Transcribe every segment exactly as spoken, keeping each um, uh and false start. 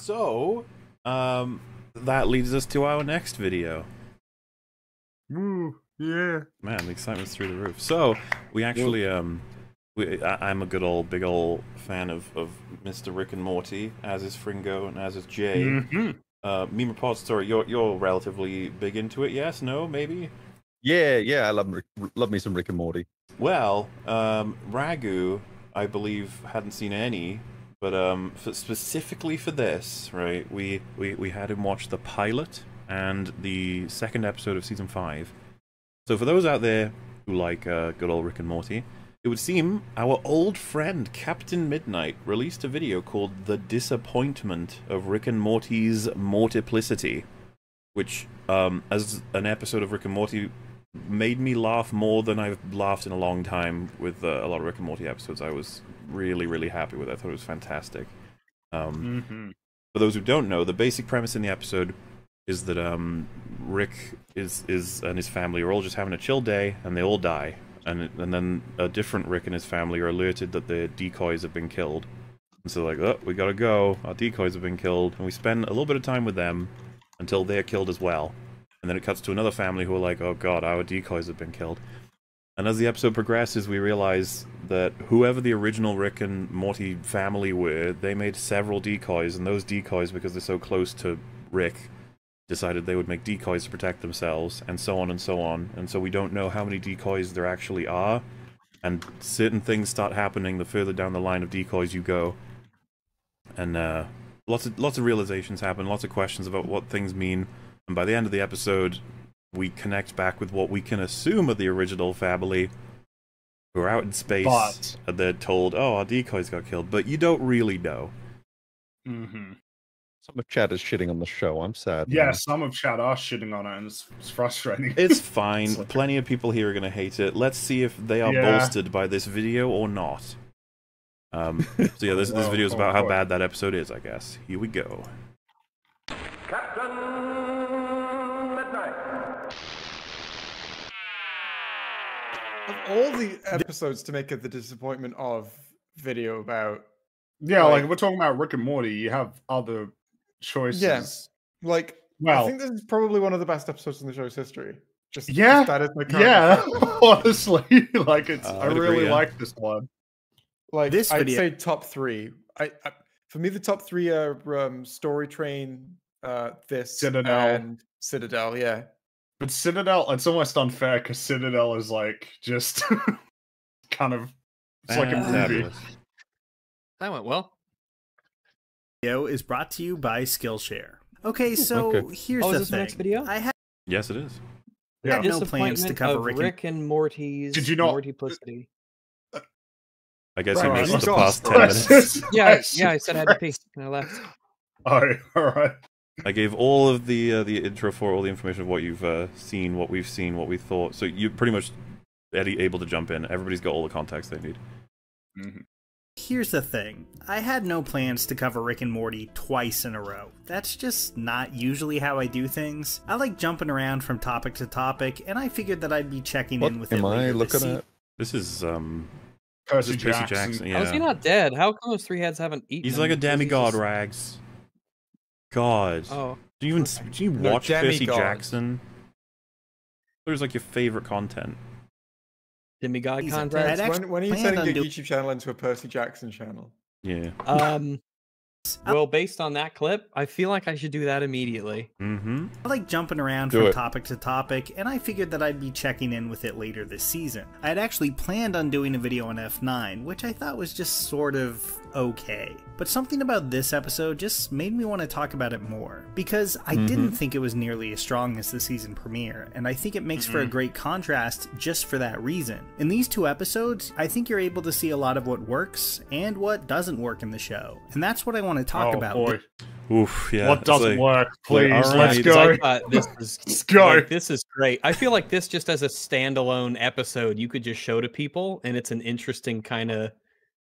So, um, that leads us to our next video. Ooh, yeah. Man, the excitement's through the roof. So, we actually, um, we, I, I'm a good old, big old fan of, of Mister Rick and Morty, as is Fringo and as is Jay. Mm-hmm. Uh, Meme Repository, you're, you're relatively big into it, yes? No? Maybe? Yeah, yeah, I love love me some Rick and Morty. Well, um, Ragu, I believe, hadn't seen any, but um, for, specifically for this, right, we, we, we had him watch the pilot and the second episode of Season five. So for those out there who like uh, good old Rick and Morty, it would seem our old friend Captain Midnight released a video called The Disappointment of Rick and Morty's Multiplicity, which, um, as an episode of Rick and Morty, made me laugh more than I've laughed in a long time with uh, a lot of Rick and Morty episodes. I was really, really happy with it. I thought it was fantastic. Um, Mm-hmm. For those who don't know, the basic premise in the episode is that um, Rick is, is and his family are all just having a chill day, and they all die. And, and then a different Rick and his family are alerted that their decoys have been killed. And so like, oh, we gotta go. Our decoys have been killed. And we spend a little bit of time with them until they're killed as well. And then it cuts to another family who are like, oh god, our decoys have been killed. And as the episode progresses, we realize that whoever the original Rick and Morty family were, they made several decoys, and those decoys, because they're so close to Rick, decided they would make decoys to protect themselves, and so on and so on. And so we don't know how many decoys there actually are, and certain things start happening the further down the line of decoys you go. And uh, lots of, lots of realizations happen, lots of questions about what things mean. And by the end of the episode, we connect back with what we can assume are the original family, who are out in space, But... and they're told, oh, our decoys got killed, but you don't really know. Mm-hmm. Some of chat is shitting on the show. I'm sad. Yeah, man. some of chat are shitting on it, and it's, it's frustrating. It's fine. It's like- Plenty of people here are going to hate it. Let's see if they are Yeah. bolstered by this video or not. Um, so yeah, this, this Well, video is of about how course. bad that episode is, I guess. Here we go. Captain Midnight. Of all the episodes to make it the disappointment of video about, Yeah, like- like, if we're talking about Rick and Morty, you have other choices. Yeah. like, Well, I think this is probably one of the best episodes in the show's history. Just Yeah, just that is my current yeah, favorite. honestly, like it's. Uh, I I'd agree, really yeah. like this one. Like This I'd video- say top three. I, I for me the top three are um, Story Train, uh, this Citadel. and Citadel. Yeah, But Citadel, it's almost unfair because Citadel is like just kind of. It's like a movie. Fabulous. That went well. Video is brought to you by Skillshare. Okay, so okay. here's Oh, the is this the thing. next video? I had Yes, it is. Yeah. no plans to Disappointment cover of Rick Rick, and- and Morty's Did you not- Mortyplicity. I guess Right, you right. missed You the got past ten Christ. minutes. Yeah, yeah, I said I had to pee, and I left. Oh, all right. I gave all of the uh, the intro for all the information of what you've uh, seen, what we've seen, what we thought. So you're pretty much Eddie able to jump in. Everybody's got all the context they need. Mm-hmm. Here's the thing. I had no plans to cover Rick and Morty twice in a row. That's just not usually how I do things. I like jumping around from topic to topic, and I figured that I'd be checking What in with am it I later looking this se- at? This is um, Percy this is Jackson. Jackson. How is he Yeah, not dead? How come those three heads haven't eaten he's him? like a Because he's demigod, just- Rags. God. Oh, Do you even do you No, watch Percy demigod. Jackson? There's like your favorite content. demigod He's a content. red- Rex, actually when, when are you planned turning on your doing- YouTube channel into a Percy Jackson channel? Yeah. Um, well, based on that clip, I feel like I should do that immediately. Mm-hmm. I like jumping around Do from it. topic to topic, and I figured that I'd be checking in with it later this season. I had actually planned on doing a video on F nine, which I thought was just sort of okay. But something about this episode just made me want to talk about it more, because I Mhm. didn't think it was nearly as strong as the season premiere, and I think it makes for a great contrast just for that reason. In these two episodes, I think you're able to see a lot of what works and what doesn't work in the show, and that's what I want to talk Oh, about. boy. Oof. Yeah. what it's doesn't like- work? Please, all let's right. go. I thought this is Let's go. like, this is great. I feel like this just as a standalone episode, you could just show to people, and it's an interesting kind of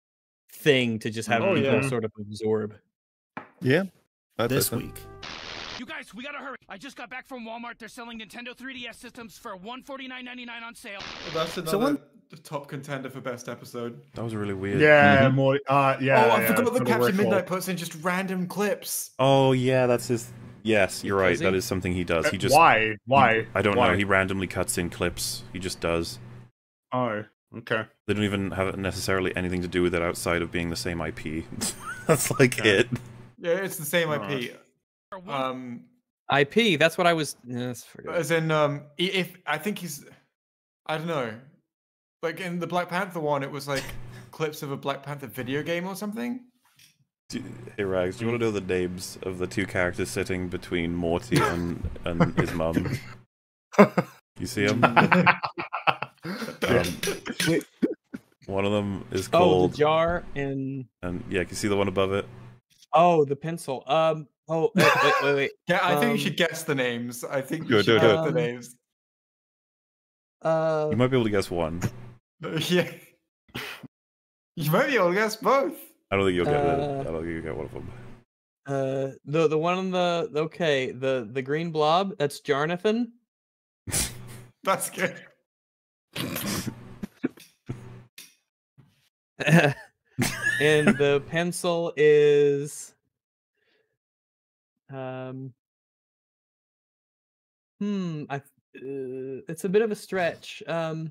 thing to just have Oh, people yeah. sort of absorb. Yeah. I'd say This so. week. You guys, we gotta hurry. I just got back from Walmart. They're selling Nintendo three D S systems for one forty-nine ninety-nine on sale. That's another So one- top contender for best episode. That was really weird. Yeah, more. Uh, yeah. oh, I yeah, forgot that for the Captain record. Midnight puts in just random clips. Oh yeah, that's his. Yes, you're right. Does he? That is something he does. He just. Why? Why? I don't Why? know. He randomly cuts in clips. He just does. Oh, okay. They don't even have necessarily anything to do with it outside of being the same I P. That's like Okay. it. Yeah, it's the same I P. Um, I P. That's what I was. Yes, forget. as in, um, i- if I think he's, I don't know, like in the Black Panther one, it was like clips of a Black Panther video game or something. Do- Hey Rags, do you want to know the names of the two characters sitting between Morty and and his mum? You see them? Um, one of them is Oh, called, the jar and and yeah, can you see the one above it? oh, the pencil. Um. Oh, wait, wait, wait. wait. Yeah, I think you Um, should guess the names. I think you Do it, should do it, guess do the it. names. Uh. You might be able to guess one. Yeah, you might be able to guess both. I don't think you'll get it. Uh, I don't think you'll get one of them. Uh. The the one on the okay. The the green blob. That's Jarnathan. That's good. And the pencil is um hmm I uh, it's a bit of a stretch. Um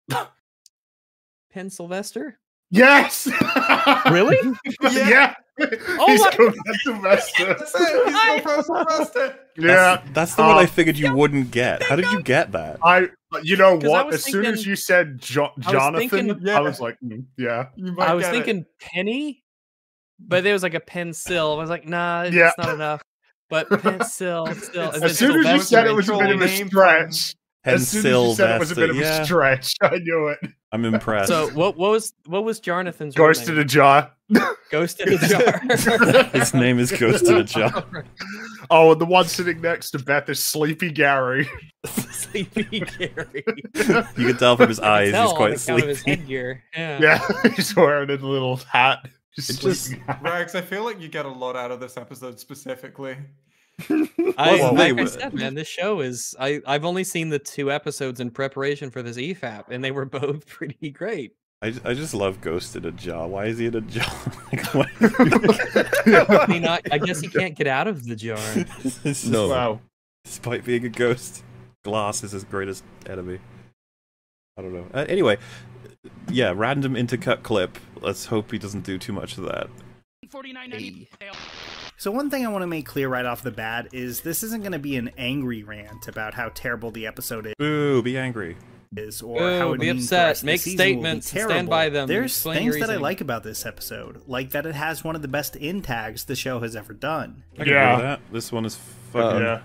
Pencilvester? Yes. Really? Yeah. Oh He's my- called Sylvester. That's it. He's got Pencilvester. Yeah. That's, that's the one I um, figured you wouldn't get. How did you get that? I. You know 'Cause I what? was As soon as thinking- you said jo- I was Jonathan, thinking- Yeah. I was like, mm, yeah. You might I was get it. thinking penny, but there was like a pencil. I was like, nah, Yeah. it's not enough. But pencil still. As and then As soon as you Sylvester- said it was a bit of a Name stretch. As soon as you said it was a bit of Pencilvester, a yeah. stretch, I knew it. I'm impressed. So what what was what was Jarnathan's real Ghost in name? a jar. Ghost in a jar. His name is Ghost in a Jar. Oh, and the one sitting next to Beth is Sleepy Gary. Sleepy Gary. You can tell from his eyes Tell he's on quite account of his sleepy. headgear. Yeah. Yeah, he's wearing a little hat. Just It just- sleeping hat. Rags, I feel like you get a lot out of this episode specifically. I, Well, like they I were- said, man, this show is. I I've only seen the two episodes in preparation for this E F A P, and they were both pretty great. I, ju- I just love Ghost in a jar. Why is he in a jar? Like, what? I mean, I, I guess he can't get out of the jar. It's just- No. Wow. Despite being a ghost, glass is his greatest enemy. I don't know. Uh, anyway, yeah, random intercut clip. Let's hope he doesn't do too much of that. forty-nine ninety sale. So one thing I want to make clear right off the bat is this isn't going to be an angry rant about how terrible the episode Boo, be angry. is or Boo, how it be means the upset, rest of the make season will be statements, and stand terrible. by them, There's explain your things that I reasoning. like about this episode, like that it has one of the best in tags the show has ever done. I can agree Yeah. with that. This one is fucking. Yeah.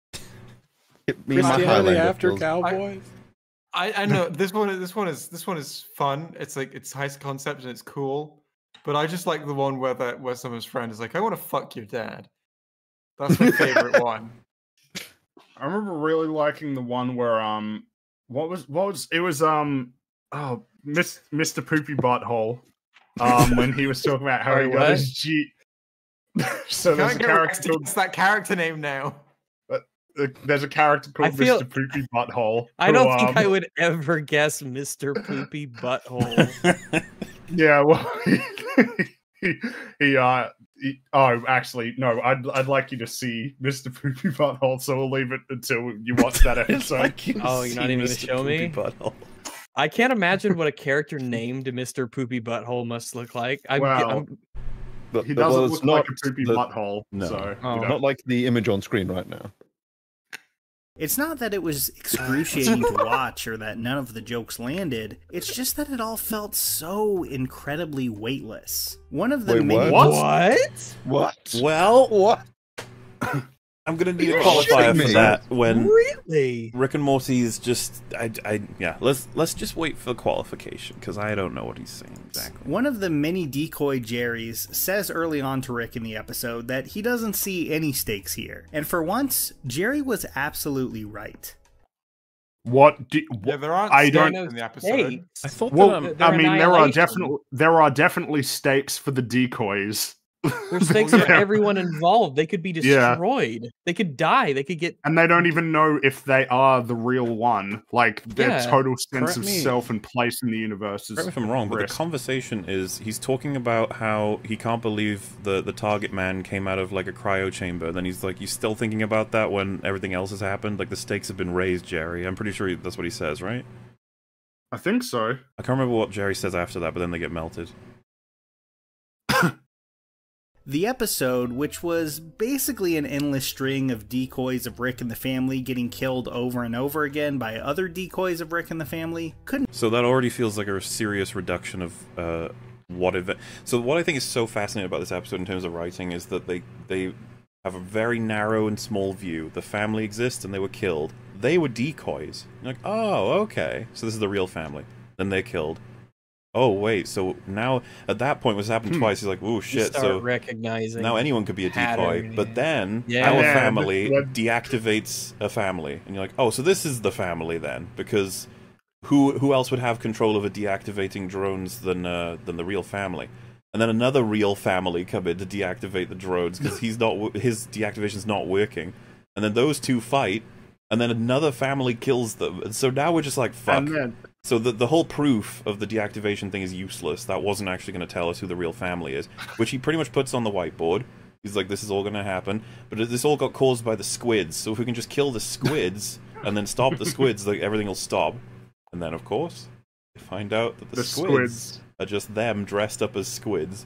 Hit me in my Christianity Highlander after feels- Cowboys. I, I know this one. is- This one is this one is fun. It's like it's high concept and it's cool. But I just like the one where that where someone's friend is like, "I want to fuck your dad." That's my favorite one. I remember really liking the one where um what was what was it was um oh Miss, Mister Poopy Butthole um when he was talking about how Sorry, he got what? his G. So there's a Can't get character Rex to called, guess that character name now. uh, there's a character called I feel- Mister Poopy Butthole. I who, don't think um, I would ever guess Mister Poopy Butthole. Yeah, well, he, he uh, he, oh, actually, no, I'd I'd like you to see Mister Poopy Butthole, so we'll leave it until you watch that It's episode. like you Oh, you're not see even gonna Mister show me? Poopy Butthole. I can't imagine what a character named Mister Poopy Butthole must look like. I'm, Well, I'm But, He but doesn't well, look it's like not a poopy the- butthole, No. so Oh. you know. Not like the image on screen right now. It's not that it was excruciating to watch or that none of the jokes landed. It's just that it all felt so incredibly weightless. One of the Wait, many what? what? What? Well, What? I'm gonna need a You're qualifier shitting for me. that when Really? Rick and Morty is just. I, I, yeah. Let's let's just wait for the qualification because I don't know what he's saying exactly. One of the many decoy Jerrys says early on to Rick in the episode that he doesn't see any stakes here. And for once, Jerry was absolutely right. What? Do, Yeah, there aren't I stakes don't- in the episode. I thought well, that um, Their I mean, there are annihilation. definitely there are definitely stakes for the decoys. There's stakes for everyone involved. They could be Yeah. destroyed. They could die. They could get. And they don't even know if they are the real one. Like, their Yeah. total sense Correct of me. self and place in the universe is. Correct me if I'm wrong, but the risk. conversation is he's talking about how he can't believe the the target man came out of like a cryo chamber. Then he's like, "You still thinking about that when everything else has happened? Like the stakes have been raised, Jerry." I'm pretty sure he, that's what he says, right? I think so. I can't remember what Jerry says after that, but then they get melted. The episode, which was basically an endless string of decoys of Rick and the family getting killed over and over again by other decoys of Rick and the family, couldn't. So that already feels like a serious reduction of uh, what event. So what I think is so fascinating about this episode in terms of writing is that they they have a very narrow and small view. The family exists and they were killed. They were decoys. You're like, oh, okay. So this is the real family. Then they're killed. Oh wait, so now at that point, what's happened Hmm. twice? He's like, "Oh You shit!" start So recognizing now anyone could be a decoy. pattern, But yeah. then Yeah. our Yeah, family but- deactivates a family, and you're like, "Oh, so this is the family then?" Because who who else would have control over deactivating drones than uh, than the real family? And then another real family come in to deactivate the drones because he's not wo- his deactivation's not working. And then those two fight, and then another family kills them. And so now we're just like, "Fuck." And then, So the the whole proof of the deactivation thing is useless. That wasn't actually going to tell us who the real family is, which he pretty much puts on the whiteboard. He's like, this is all going to happen. But this all got caused by the squids, so if we can just kill the squids and then stop the squids, like everything will stop. And then, of course, you find out that the, the squids, squids. are just them dressed up as squids.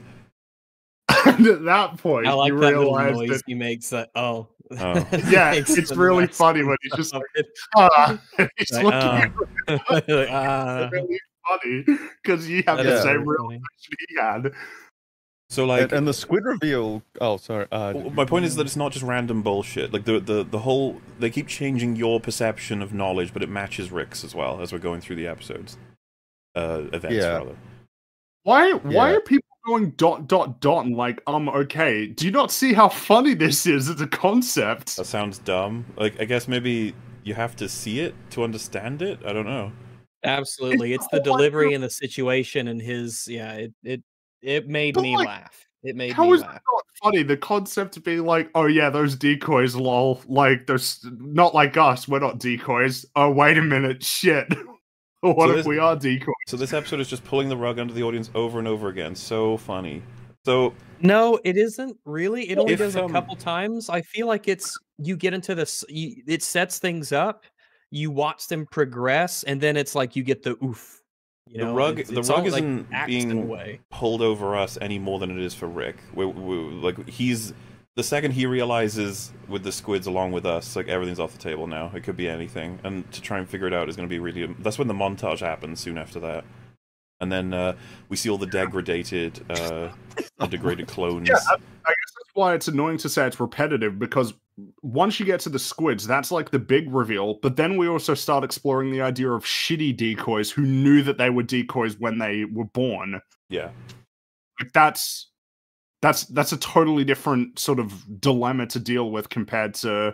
And at that point, I like you that little realize noise that. he makes. That oh, Oh. Yeah, Makes it's the really best funny when he's just of like, it. ah, he's Like, looking ah. at Like, ah. really funny because you have That the is same very funny. realization he had. So, like, and, and the squid reveal. Oh, sorry. Uh, Well, my point is that it's not just random bullshit. Like the, the the whole they keep changing your perception of knowledge, but it matches Rick's as well as we're going through the episodes, uh, events Yeah. rather. Why? Why Yeah. are people going dot dot dot and like, um, okay? Do you not see how funny this is as a concept? That sounds dumb. Like I guess maybe you have to see it to understand it. I don't know. Absolutely, it's the delivery and the situation and his. Yeah, it it it made But, me like, laugh. It made How me is laugh. that not funny? The concept of being like, oh yeah, those decoys, lol. Like, there's not like us. We're not decoys. Oh wait a minute, shit. What So if this- we are decoys? So this episode is just pulling the rug under the audience over and over again. So funny. So No, it isn't really. It only If, does a um, couple times. I feel like it's you get into this. You, it sets things up. You watch them progress, and then it's like you get the oof. You the know, rug, it's, the it's rug all, like, isn't acts in a being way. pulled over us any more than it is for Rick. We, we, like he's the second he realizes with the squids along with us, like everything's off the table now. It could be anything, and to try and figure it out is going to be really. That's when the montage happens. Soon after that, and then uh, we see all the degraded, uh, the degraded clones. Yeah, I, I guess that's why it's annoying to say it's repetitive, because once you get to the squids, that's like the big reveal. But then we also start exploring the idea of shitty decoys who knew that they were decoys when they were born. Yeah. Like that's that's that's a totally different sort of dilemma to deal with compared to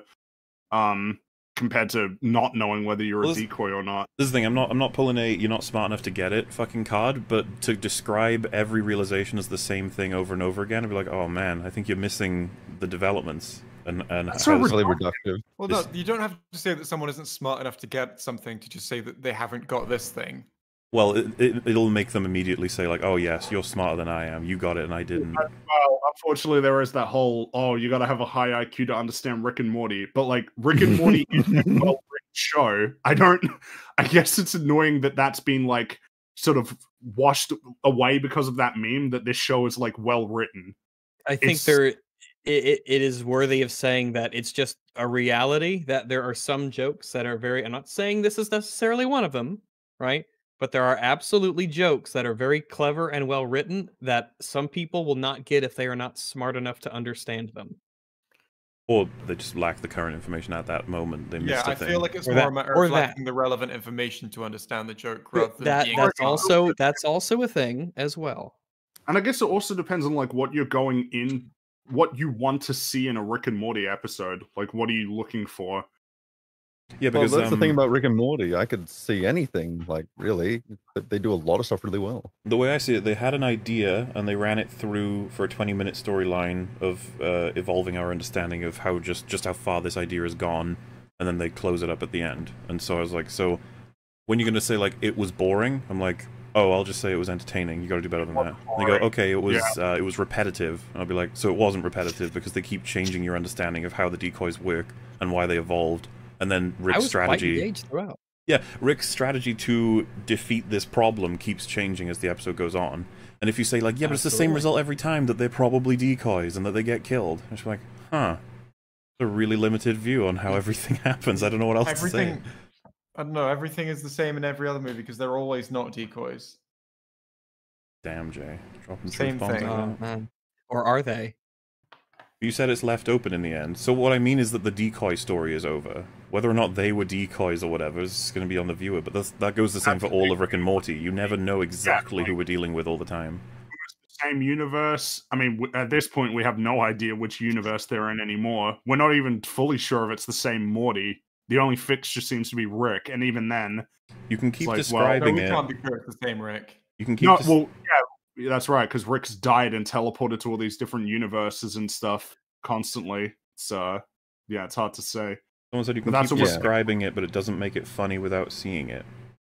um compared to not knowing whether you're Well, a this- decoy or not. This is the thing, I'm not I'm not pulling a you're not smart enough to get it fucking card, but to describe every realization as the same thing over and over again, I'd be like, oh man, I think you're missing the developments and and That's how- so really reductive. Well, It's- no, you don't have to say that someone isn't smart enough to get something to just say that they haven't got this thing. well, it, it it'll make them immediately say like, oh yes, you're smarter than I am. You got it and I didn't. Well, unfortunately, there is that whole oh, you got to have a high I Q to understand Rick and Morty. But like Rick and Morty is a well written show. I don't. I guess it's annoying that that's been like sort of washed away because of that meme that this show is like well written. I think It's- there. It, it, it is worthy of saying that it's just a reality that there are some jokes that are very. I'm not saying this is necessarily one of them, right? But there are absolutely jokes that are very clever and well written that some people will not get if they are not smart enough to understand them. Or they just lack the current information at that moment. They Yeah, missed a I thing. feel like it's Or more that- a matter or of that. lacking the relevant information to understand the joke rather than That being that's able- also that's also a thing as well. And I guess it also depends on like what you're going in, what you want to see in a Rick and Morty episode. Like, what are you looking for? Yeah, Well, because that's the um, thing about Rick and Morty. I could see anything, like, really. But they do a lot of stuff really well. the way I see it, they had an idea and they ran it through for a twenty-minute storyline of uh, evolving our understanding of how just just how far this idea has gone, and then they close it up at the end. And so I was like, so when you're gonna say like it was boring, I'm like, oh, I'll just say it was entertaining. You got to do better than that. And they go, okay, it was yeah. uh, it was repetitive. And I'll be like, so it wasn't repetitive because they keep changing your understanding of how the decoys work and why they evolved. And then Rick's I was strategy. quite engaged throughout. Yeah, Rick's strategy to defeat this problem keeps changing as the episode goes on. And if you say like, yeah, but it's the same result every time, that they're probably decoys and that they get killed, it's like, huh, a really limited view on how everything happens. I don't know what else everything, to say. I don't know. Everything is the same in every other movie because they're always not decoys. Damn, Jay, dropping Same truth bombs thing. like Oh that. man, or are they? You said it's left open in the end. So what I mean is that the decoy story is over. Whether or not they were decoys or whatever is going to be on the viewer, but that's, that goes the same for all of Rick and Morty. You never know exactly who we're dealing with all the time. Same universe. I mean, at this point, we have no idea which universe they're in anymore. We're not even fully sure if it's the same Morty. The only fixture seems to be Rick, and even then, you can keep like, describing well, we it. can't be sure it's the same Rick. You can keep. No, well, yeah, that's right, because Rick's died and teleported to all these different universes and stuff constantly. So, yeah, it's hard to say. Someone said you can that's keep what describing it, but it doesn't make it funny without seeing it.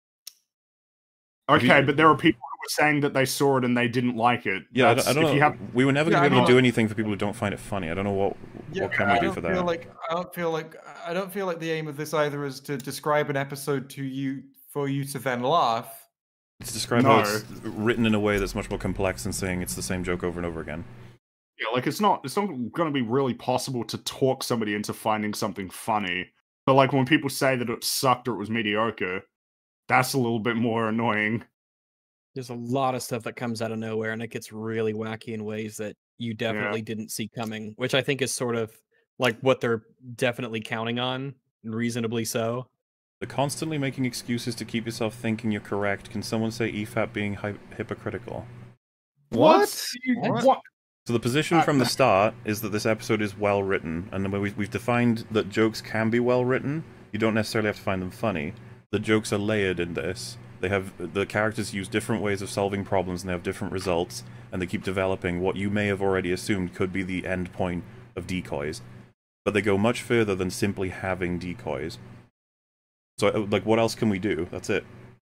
Okay, you, but there are people who were saying that they saw it and they didn't like it. Yeah, That's, I don't, I don't know. Have... We were never yeah, going to be able not... to do anything for people who don't find it funny. I don't know what yeah, what can we I do don't for feel that. Like, I don't feel like I don't feel like the aim of this either is to describe an episode to you for you to then laugh. It's described no. how it's written in a way that's much more complex than saying it's the same joke over and over again. Yeah, like it's not it's not going to be really possible to talk somebody into finding something funny. But like when people say that it sucked or it was mediocre, that's a little bit more annoying. There's a lot of stuff that comes out of nowhere, and it gets really wacky in ways that you definitely yeah. didn't see coming, which I think is sort of like what they're definitely counting on, reasonably so. They're constantly making excuses to keep yourself thinking you're correct. Can someone say E F A P being hy hypocritical? What? What? what? So the position from the start is that this episode is well written, and then we've, we've defined that jokes can be well written. You don't necessarily have to find them funny. The jokes are layered in this. They have the characters use different ways of solving problems, and they have different results, and they keep developing what you may have already assumed could be the end point of decoys. But they go much further than simply having decoys. So, like, what else can we do? That's it.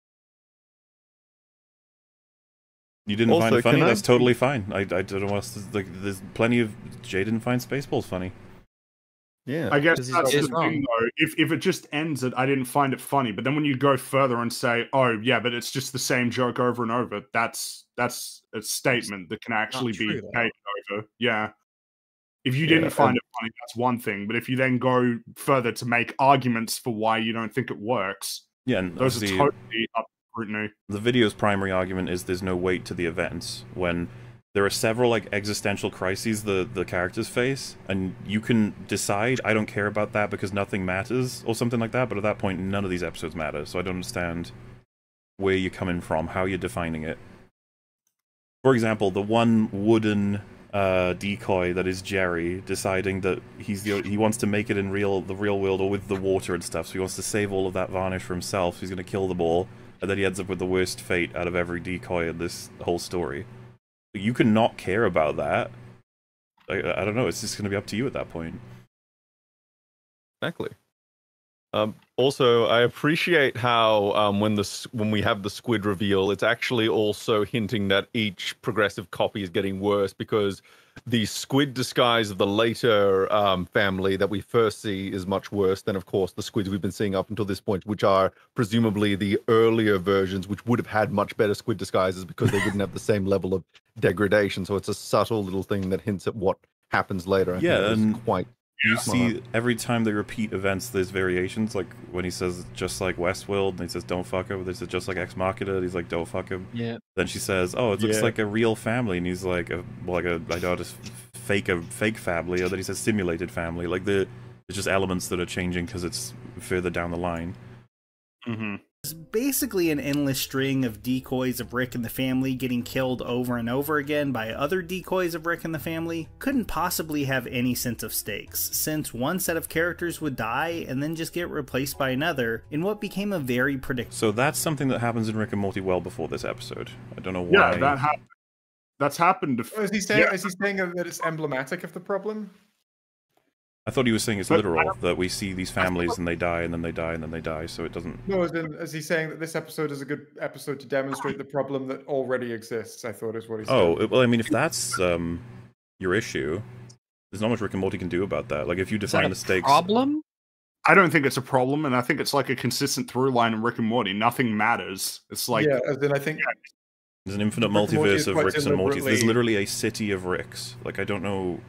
You didn't also, find it funny? That's I... totally fine. I, I don't know what else to, like, there's plenty of... Jay didn't find Spaceballs funny. Yeah. I guess that's the thing, though. If, if it just ends at, I didn't find it funny, but then when you go further and say, oh, yeah, but it's just the same joke over and over, that's that's a statement that can actually be true, taken over. Yeah. If you didn't yeah, find and... it funny, that's one thing. But if you then go further to make arguments for why you don't think it works, yeah, and those are totally up to scrutiny. The video's primary argument is there's no weight to the events, when there are several like existential crises the, the characters face, and you can decide, I don't care about that because nothing matters, or something like that, but at that point, none of these episodes matter, so I don't understand where you're coming from, how you're defining it. For example, the one wooden uh, decoy that is Jerry deciding that he's the he wants to make it in real the real world or with the water and stuff, so he wants to save all of that varnish for himself, so he's going to kill them all, and then he ends up with the worst fate out of every decoy in this whole story. You can not care about that. I, I don't know, it's just going to be up to you at that point. Exactly. Um, also, I appreciate how um, when the when we have the squid reveal, it's actually also hinting that each progressive copy is getting worse, because the squid disguise of the later um, family that we first see is much worse than, of course, the squids we've been seeing up until this point, which are presumably the earlier versions, which would have had much better squid disguises because they wouldn't have the same level of degradation. So it's a subtle little thing that hints at what happens later. I yeah, think and quite. You smart. see, every time they repeat events, there's variations, like when he says, just like Westworld, and he says, don't fuck him, they says, just like Ex Machina, and he's like, don't fuck him. Yeah. Then she says, oh, it looks Yeah. like a real family, and he's like, a, like a, I know, just fake, a fake family, or then he says simulated family. Like, the, there's just elements that are changing because it's further down the line. Mm-hmm. basically an endless string of decoys of Rick and the family getting killed over and over again by other decoys of Rick and the family, couldn't possibly have any sense of stakes, since one set of characters would die and then just get replaced by another in what became a very predictable. So that's something that happens in Rick and Morty well before this episode. I don't know why. Yeah, that happened. That's happened. To Oh, is he saying? yeah. Is he saying that it's emblematic of the problem? I thought he was saying it's But I literal, don't- that we see these families and they die and then they die and then they die, so it doesn't... No, as in, is he saying that this episode is a good episode to demonstrate the problem that already exists? I thought is what he said. Oh, well, I mean, if that's um, your issue, there's not much Rick and Morty can do about that. Like, if you Is that define a the stakes... problem? I don't think it's a problem, and I think it's like a consistent through line in Rick and Morty. Nothing matters. It's like yeah, as in I think There's an infinite Rick and Morty is multiverse of quite Ricks and Mortys. There's deliberately- literally a city of Ricks. Like, I don't know...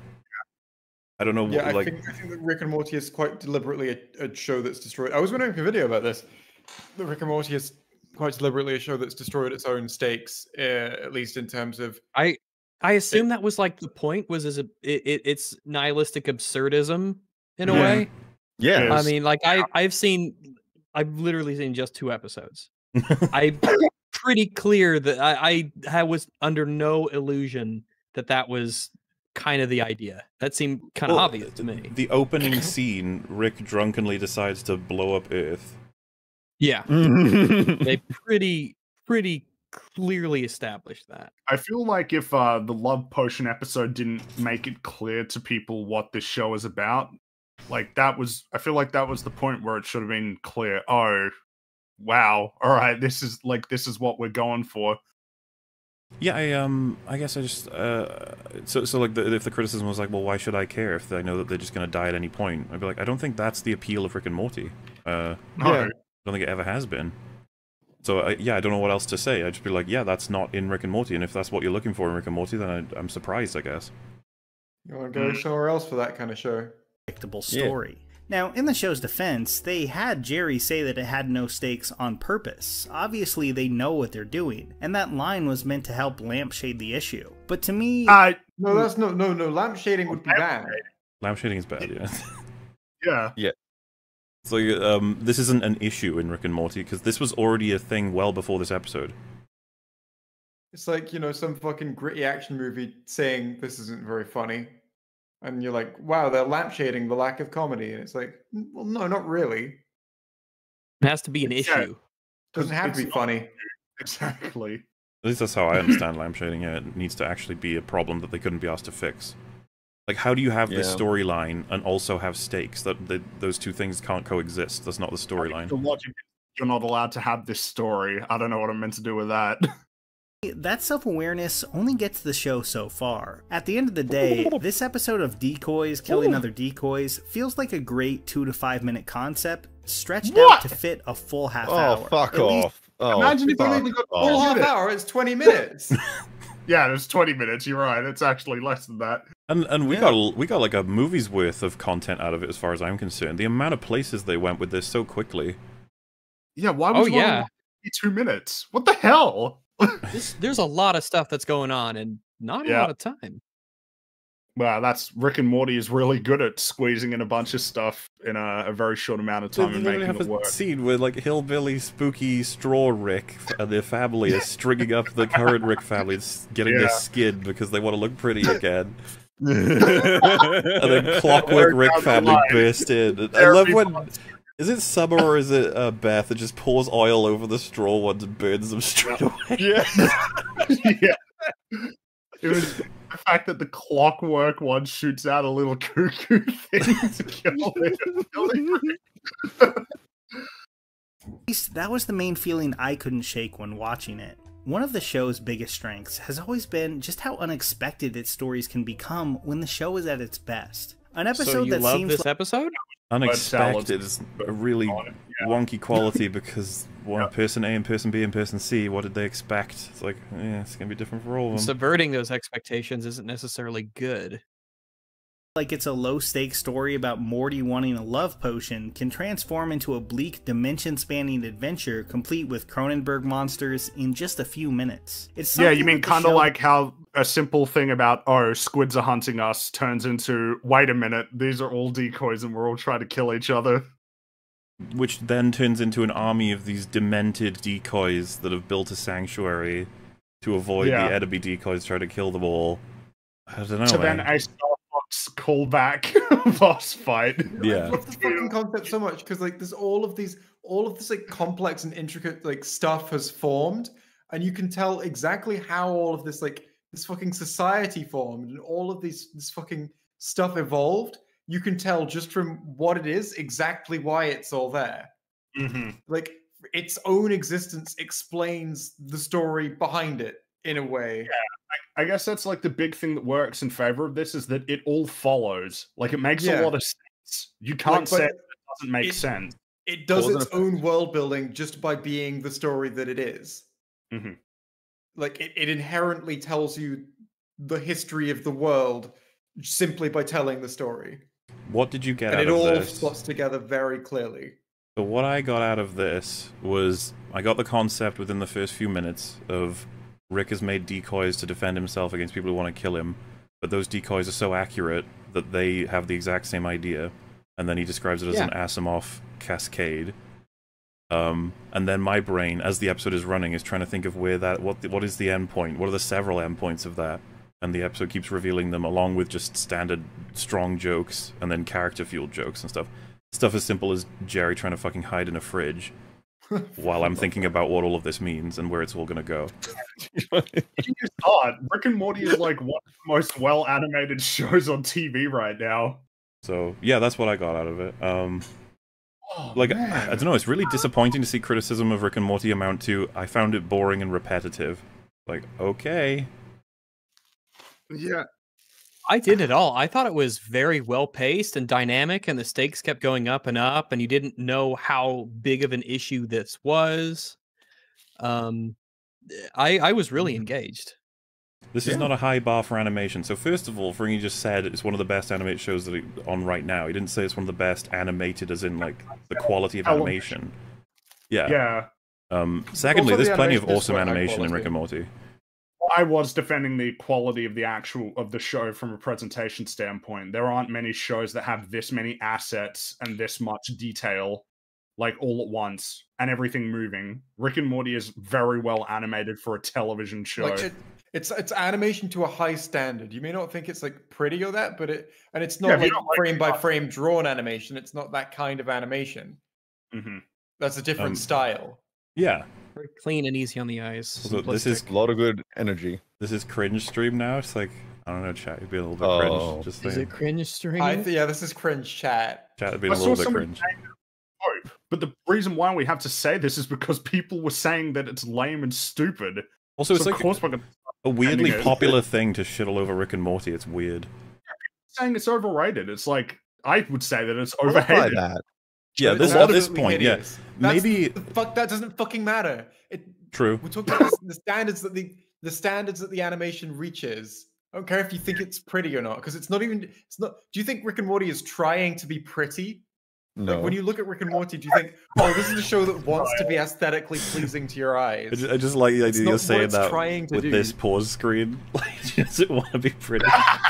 I don't know, yeah, I like... think I think that Rick and Morty is quite deliberately a, a show that's destroyed. I was going to make a video about this. The Rick and Morty is quite deliberately a show that's destroyed its own stakes, uh, at least in terms of I I assume that was like the point was is a it, it, it's nihilistic absurdism in a Yeah. way. Yeah. Yeah. I mean, like I I've seen I've literally seen just two episodes. I'm pretty clear that I, I I was under no illusion that that was kind of the idea. That seemed kind of Well, obvious to me. The opening scene, Rick drunkenly decides to blow up Earth. Yeah, they pretty pretty clearly established that. I feel like if uh, the Love Potion episode didn't make it clear to people what this show is about, like that was, I feel like that was the point where it should have been clear. Oh, wow! All right, this is like this is what we're going for. Yeah, I um, I guess I just uh, so so like the, if the criticism was like, well, why should I care if I know that they're just gonna die at any point? I'd be like, I don't think that's the appeal of Rick and Morty. Uh, No, Yeah. I don't think it ever has been. So I, yeah, I don't know what else to say. I'd just be like, yeah, that's not in Rick and Morty, and if that's what you're looking for in Rick and Morty, then I, I'm surprised, I guess. You want to go somewhere else for that kind of show? predictable Yeah. story. Now, in the show's defense, they had Jerry say that it had no stakes on purpose. Obviously, they know what they're doing, and that line was meant to help lampshade the issue. But to me, uh, No, that's no, no, no. Lampshading would be bad. Lampshading is bad, yeah. yeah, So um, this isn't an issue in Rick and Morty because this was already a thing well before this episode. It's like, you know, some fucking gritty action movie saying this isn't very funny. And you're like, wow, they're lampshading the lack of comedy. And it's like, well, no, not really. It has to be an Yeah. issue. Doesn't have to be It's- funny. exactly. At least that's how I understand lampshading. Yeah, it needs to actually be a problem that they couldn't be asked to fix. Like, how do you have this Yeah. storyline and also have stakes? That, that those two things can't coexist. That's not the storyline. The logic, you're not allowed to have this story. I don't know what I'm meant to do with that. that self-awareness only gets the show so far. At the end of the day, this episode of decoys killing other decoys feels like a great two to five minute concept stretched What? out to fit a full half Oh, hour. fuck At least- off. Oh, Imagine if you fuck only got off. Full half minutes. hour, it's twenty minutes. Yeah, it was twenty minutes. You're right. It's actually less than that. And and we Yeah. got we got like a movie's worth of content out of it, as far as I'm concerned. The amount of places they went with this so quickly. Yeah, why Oh was one yeah, two minutes? What the hell? this, there's a lot of stuff that's going on and not a Yeah. lot of time. Wow, that's Rick and Morty is really good at squeezing in a bunch of stuff in a, a very short amount of time They and literally making have it a work. scene where like hillbilly, spooky straw Rick and their family is stringing up the current Rick family, s- getting their Yeah. skin because they want to look pretty again. And then Clockwork Rick down the family line. burst in. And I Every love when. month. Is it Summer or is it uh, Beth that just pours oil over the straw ones and burns them straight away? Yeah. Yeah. It was the fact that the Clockwork one shoots out a little cuckoo thing to kill it. At least that was the main feeling I couldn't shake when watching it. One of the show's biggest strengths has always been just how unexpected its stories can become when the show is at its best. An episode So you that love seems this like episode? Unexpected is a really on it, yeah. wonky quality because one Yeah. person A and person B and person C, what did they expect? It's like, yeah, it's gonna be different for all of them. Subverting those expectations isn't necessarily good. like it's a low-stakes story about Morty wanting a love potion can transform into a bleak, dimension-spanning adventure complete with Cronenberg monsters in just a few minutes. It's Yeah, something you mean that the kind of show- like how a simple thing about, oh, squids are hunting us turns into, wait a minute, these are all decoys and we're all trying to kill each other. which then turns into an army of these demented decoys that have built a sanctuary to avoid Yeah. the enemy decoys trying to kill them all. I don't know, So man. then a Star Fox callback boss fight. Yeah. I love the fucking concept so much because like there's all of these, all of this like complex and intricate like stuff has formed, and you can tell exactly how all of this like this fucking society formed and all of these this fucking stuff evolved. You can tell just from what it is exactly why it's all there. Mm-hmm. Like its own existence explains the story behind it in a way. Yeah, I, I guess that's like the big thing that works in favor of this is that it all follows. Like it makes Yeah. a lot of sense. You can't Like, say but it doesn't make it- sense. It does Cause and its own world building just by being the story that it is. Mm-hmm. Like it, it inherently tells you the history of the world simply by telling the story. What did you get And out it of all this? slots together very clearly. So what I got out of this was I got the concept within the first few minutes of Rick has made decoys to defend himself against people who want to kill him, but those decoys are so accurate that they have the exact same idea, and then he describes it as Yeah. an Asimov cascade. Um, and then my brain, as the episode is running, is trying to think of where that what the, what is the end point? What are the several endpoints of that? And the episode keeps revealing them, along with just standard strong jokes and then character-fueled jokes and stuff. Stuff as simple as Jerry trying to fucking hide in a fridge while I'm thinking about what all of this means and where it's all gonna go. It's odd. Rick and Morty is like one of the most well-animated shows on T V right now. So yeah, that's what I got out of it. Um, Oh, like man. I, I don't know, it's really disappointing to see criticism of Rick and Morty amount to I found it boring and repetitive. Like, okay. Yeah. I did it all. I thought it was very well paced and dynamic, and the stakes kept going up and up, and you didn't know how big of an issue this was. Um, I I was really engaged. This is Yeah. not a high bar for animation. So first of all, Fringy just said it's one of the best animated shows that are on right now. He didn't say it's one of the best animated as in like the quality of animation. Yeah. Yeah. Um, secondly, Also, the there's plenty of animation is awesome quite high animation in Rick quality. and Morty. I was defending the quality of the actual of the show from a presentation standpoint. There aren't many shows that have this many assets and this much detail, like all at once, and everything moving. Rick and Morty is very well animated for a television show. Like it, it's it's animation to a high standard. You may not think it's like pretty or that, but it and it's not Yeah, if you like don't like frame it, by not- frame drawn animation. It's not that kind of animation. Mhm. That's a different Um, style. Yeah. Very clean and easy on the eyes. So this is A lot of good energy. this is cringe stream now. It's like I don't know, chat. You'd be a little bit Oh. cringe. Just Is saying. it cringe stream? I th- yeah, this is cringe chat. Chat would be a I saw little bit somebody cringe. saying hope, but the reason why we have to say this is because people were saying that it's lame and stupid. Also, it's so like of course we're gonna a weirdly it. popular thing to shit all over Rick and Morty. It's weird. saying it's overrated. It's like I would say that it's Qualify overhated. that. Yeah, But this it's at this absolutely point, yeah. hideous. That's Maybe the fuck that doesn't fucking matter. It true. we're talking about the standards that the the standards that the animation reaches. I don't care if you think it's pretty or not, because it's not even. It's not. Do you think Rick and Morty is trying to be pretty? No. Like when you look at Rick and Morty, do you think, oh, this is a show that wants to be aesthetically pleasing to your eyes? I just, I just like the It's idea not of what saying it's that trying to with do. this pause screen. Like, does it want to be pretty?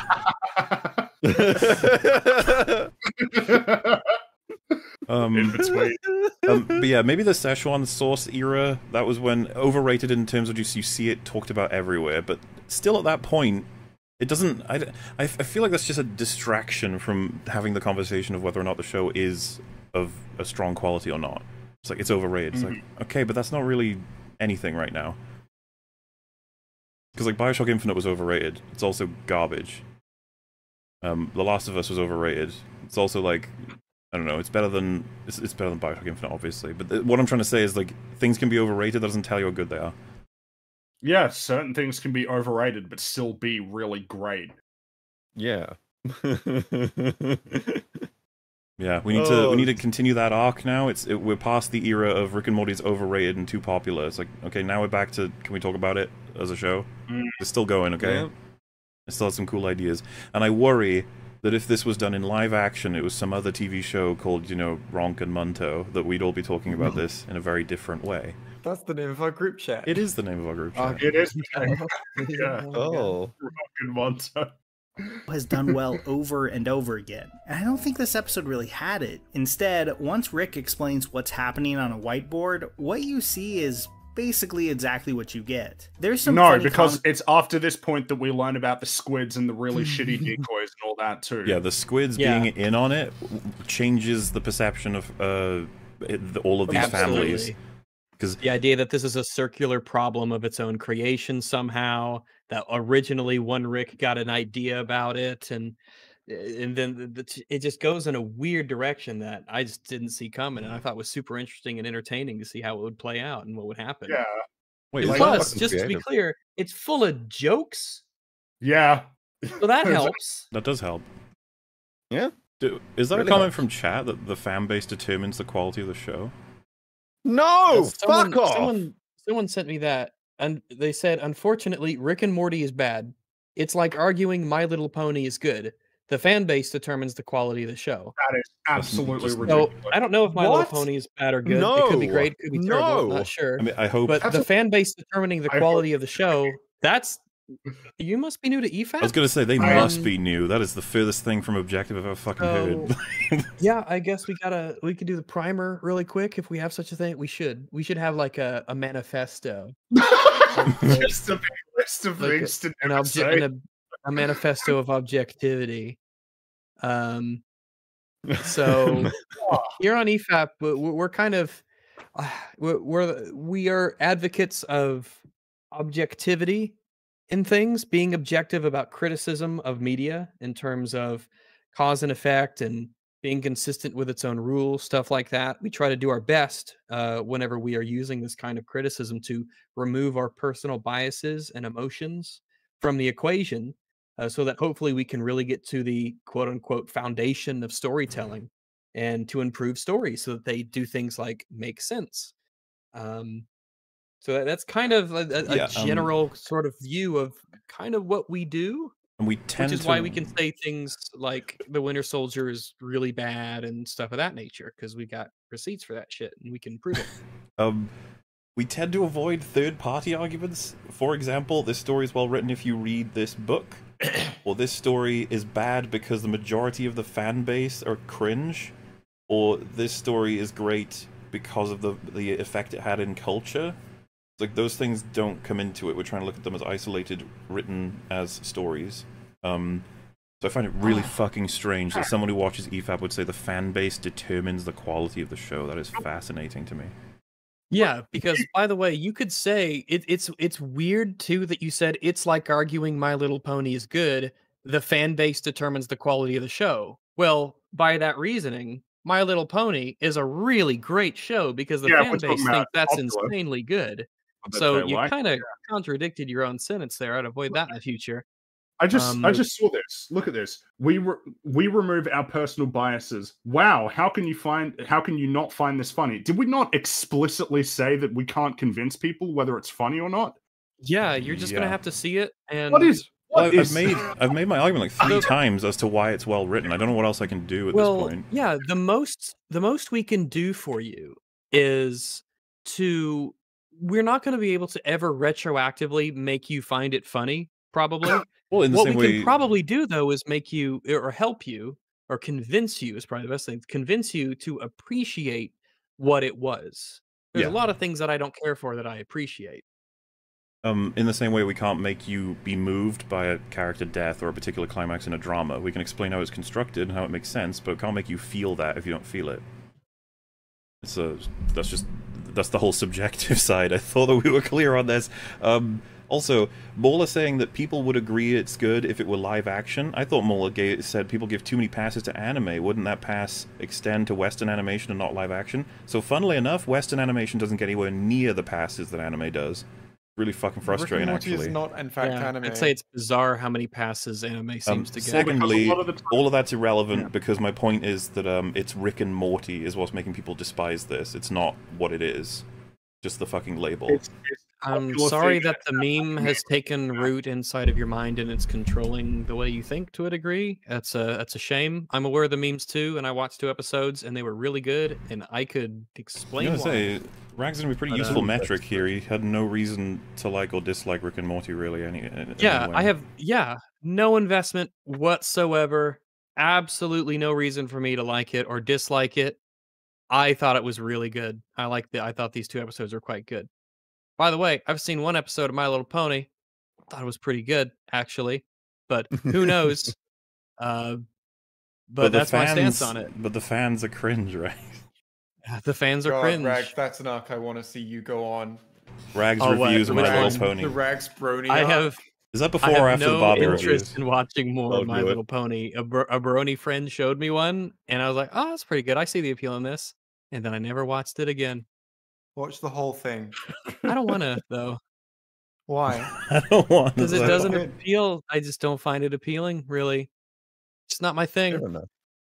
um, In between. um, but yeah, maybe the Szechuan sauce era, that was when overrated in terms of just you see it talked about everywhere, but still at that point, it doesn't, I, I, I feel like that's just a distraction from having the conversation of whether or not the show is of a strong quality or not. It's like, it's overrated. It's like, okay, but that's not really anything right now. Because like Bioshock Infinite was overrated. It's also garbage. Um, The Last of Us was overrated. It's also like, I don't know, it's better than, it's, it's better than Bioshock Infinite, obviously. But th what I'm trying to say is like, things can be overrated, that doesn't tell you how good they are. Yeah, certain things can be overrated but still be really great. Yeah. Yeah, we need to Oh. we need to continue that arc now. It's it, we're past the era of Rick and Morty's overrated and too popular. It's like, okay, now we're back to, can we talk about it as a show? Mm. It's still going, okay? Yeah. It still has some cool ideas. And I worry that if this was done in live action, it was some other T V show called, you know, Ronk and Munto, that we'd all be talking about this in a very different way. That's the name of our group chat. It is the name of our group chat. It is. Yeah. Oh. Fucking Monto. has done well over and over again. And I don't think this episode really had it. Instead, once Rick explains what's happening on a whiteboard, what you see is basically exactly what you get. There's some No, funny because com- it's after this point that we learn about the squids and the really shitty decoys and all that too. Yeah, the squids Yeah. being in on it changes the perception of uh, it- the- all of these Absolutely. families. Because The idea that this is a circular problem of its own creation somehow, that originally one Rick got an idea about it, and and then the, the, t- it just goes in a weird direction that I just didn't see coming, and I thought was super interesting and entertaining to see how it would play out and what would happen. Yeah. wait, It's like, like- Plus, fucking just to be creative. clear, it's full of jokes, Yeah. so that helps. that does help. Yeah. Do, is that Really a comment helps. from chat that the fan base determines the quality of the show? No, someone, fuck off. Someone, someone sent me that, and they said, unfortunately, Rick and Morty is bad. It's like arguing My Little Pony is good. The fan base determines the quality of the show. That is absolutely just- So ridiculous. I don't know if My Little What? Pony is bad or good. It could be No. great. It could be terrible. No. Not sure. I mean, I hope. But That's the a- fan base determining the I hope- quality of the show, that's... You must be new to E F A P? I was gonna say they I- must be new. That is the furthest thing from Objective I've ever fucking heard. Yeah, I guess we gotta we could do the primer really quick if we have such a thing. We should. We should have like a, a manifesto. Just a big list of Like things to an never obje- say. an ob- a manifesto of objectivity. Um so here on E F A P, we- we're kind of uh, we're, we're we are advocates of objectivity in things, being objective about criticism of media in terms of cause and effect and being consistent with its own rules, stuff like that. We try to do our best uh, whenever we are using this kind of criticism to remove our personal biases and emotions from the equation, uh, so that hopefully we can really get to the quote unquote foundation of storytelling and to improve stories so that they do things like make sense. Um, so that, that's kind of a, a, Yeah, a um, general sort of view of kind of what we do, and we tend which is to, why we can say things like the Winter Soldier is really bad and stuff of that nature, because we got receipts for that shit and we can prove it. um, we tend to avoid third-party arguments. For example, this story is well written if you read this book, or this story is bad because the majority of the fan base are cringe, or this story is great because of the the effect it had in culture. Like, those things don't come into it. We're trying to look at them as isolated, written as stories. Um, so I find it really fucking strange that someone who watches E F A P would say the fan base determines the quality of the show. That is fascinating to me. Yeah, because by the way, you could say it, it's it's weird too that you said it's like arguing My Little Pony is good. The fan base determines the quality of the show. Well, by that reasoning, My Little Pony is a really great show because the Yeah, fan we're talking base about think that's popular. insanely good. That So they you like. kind of contradicted your own sentence there. I'd avoid that in the future. I just Um, I just saw this. Look at this. We re- we remove our personal biases. Wow, how can you find how can you not find this funny? Did we not explicitly say that we can't convince people whether it's funny or not? Yeah, you're just gonna Yeah. have to see it. And What is Well, what I've is made I've made my argument like three So- times as to why it's well written. I don't know what else I can do at well, this point. yeah, the most the most we can do for you is to we're not going to be able to ever retroactively make you find it funny, probably. Well, in the What same we way, can probably do though is make you or help you or convince you is probably the best thing. Convince you to appreciate what it was. There's Yeah. a lot of things that I don't care for that I appreciate. um, in the same way, we can't make you be moved by a character death or a particular climax in a drama. We can explain how it's constructed and how it makes sense, but it can't make you feel that if you don't feel it. It's a that's just that's the whole subjective side. I thought that we were clear on this. Um, also, Mola saying that people would agree it's good if it were live action. I thought Mola ga- said people give too many passes to anime. Wouldn't that pass extend to Western animation and not live action? So, funnily enough, Western animation doesn't get anywhere near the passes that anime does. Really fucking frustrating, Rick and Morty actually. is not, in fact, Yeah, anime. I'd say it's bizarre how many passes anime seems Um, to get. secondly, Because a lot of the time- all of that's irrelevant Yeah. because my point is that um, it's Rick and Morty is what's making people despise this. It's not what it is. Just the fucking label. it's, it's I'm popular sorry thing that the meme has taken root inside of your mind and it's controlling the way you think to a degree. That's a that's a shame. I'm aware of the memes too, and I watched two episodes and they were really good, and I could explain I was why. gonna say, Rag's gonna be a pretty But, useful um, metric here. He had no reason to like or dislike Rick and Morty, really. Any, any Yeah, anyway. I have yeah, no investment whatsoever. Absolutely no reason for me to like it or dislike it. I thought it was really good. I liked the I thought these two episodes were quite good. By the way, I've seen one episode of My Little Pony. Thought it was pretty good, actually. But who knows? Uh, but, But the that's my stance fans- on it. But the fans are cringe, right? The fans are God, cringe. Rags, that's an arc I want to see you go on. Rags Oh, what? reviews of My Which Little one? Pony. The Rags Brony I arc. have Is that I before have or after no the Bobby interest reviews? in watching more I'll of My do it. Little Pony. A, bro- a brony friend showed me one, and I was like, "Oh, that's pretty good. I see the appeal in this." And then I never watched it again. Watch the whole thing. I don't want to though, Why? I don't want because it to. doesn't Good. appeal. I just don't find it appealing. Really, it's not my thing. Fair enough.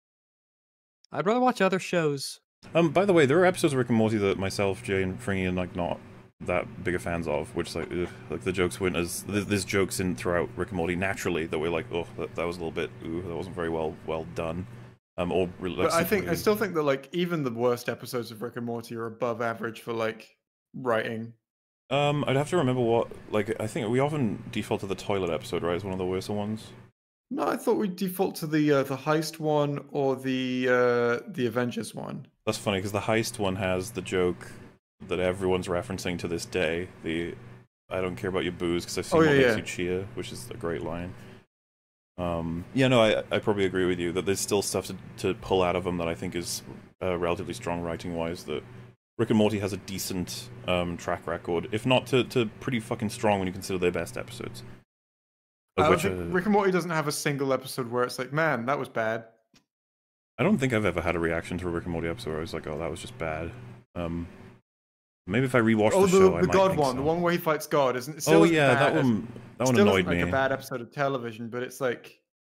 I'd rather watch other shows. Um, by the way, there are episodes of Rick and Morty that myself, Jay, and Fringy are like not that big of fans of, which like ugh, like the jokes weren't as there's, there's jokes in throughout Rick and Morty naturally that we're like, oh, that, that was a little bit, ooh, that wasn't very well well done. Um, or But I think I still think that like even the worst episodes of Rick and Morty are above average for like writing. Um, I'd have to remember what like I think we often default to the toilet episode, right? It's one of the worst ones. No, I thought we'd default to the uh, the heist one or the uh, the Avengers one. That's funny because the heist one has the joke that everyone's referencing to this day. The I don't care about your booze because I've seen Oh, what yeah, makes yeah. you cheer, which is a great line. Um, yeah, no, I I probably agree with you that there's still stuff to to pull out of them that I think is uh, relatively strong writing wise. That Rick and Morty has a decent um, track record, if not to to pretty fucking strong when you consider their best episodes. Of I which, think uh, Rick and Morty doesn't have a single episode where it's like, man, that was bad. I don't think I've ever had a reaction to a Rick and Morty episode where I was like, oh, that was just bad. Um, maybe if I rewatch Oh, the the, show, the I might God think one, so. the one where he fights God, isn't it? Still Oh isn't yeah, bad. that one. That one Still annoyed isn't like me. a bad episode of television, but it's like,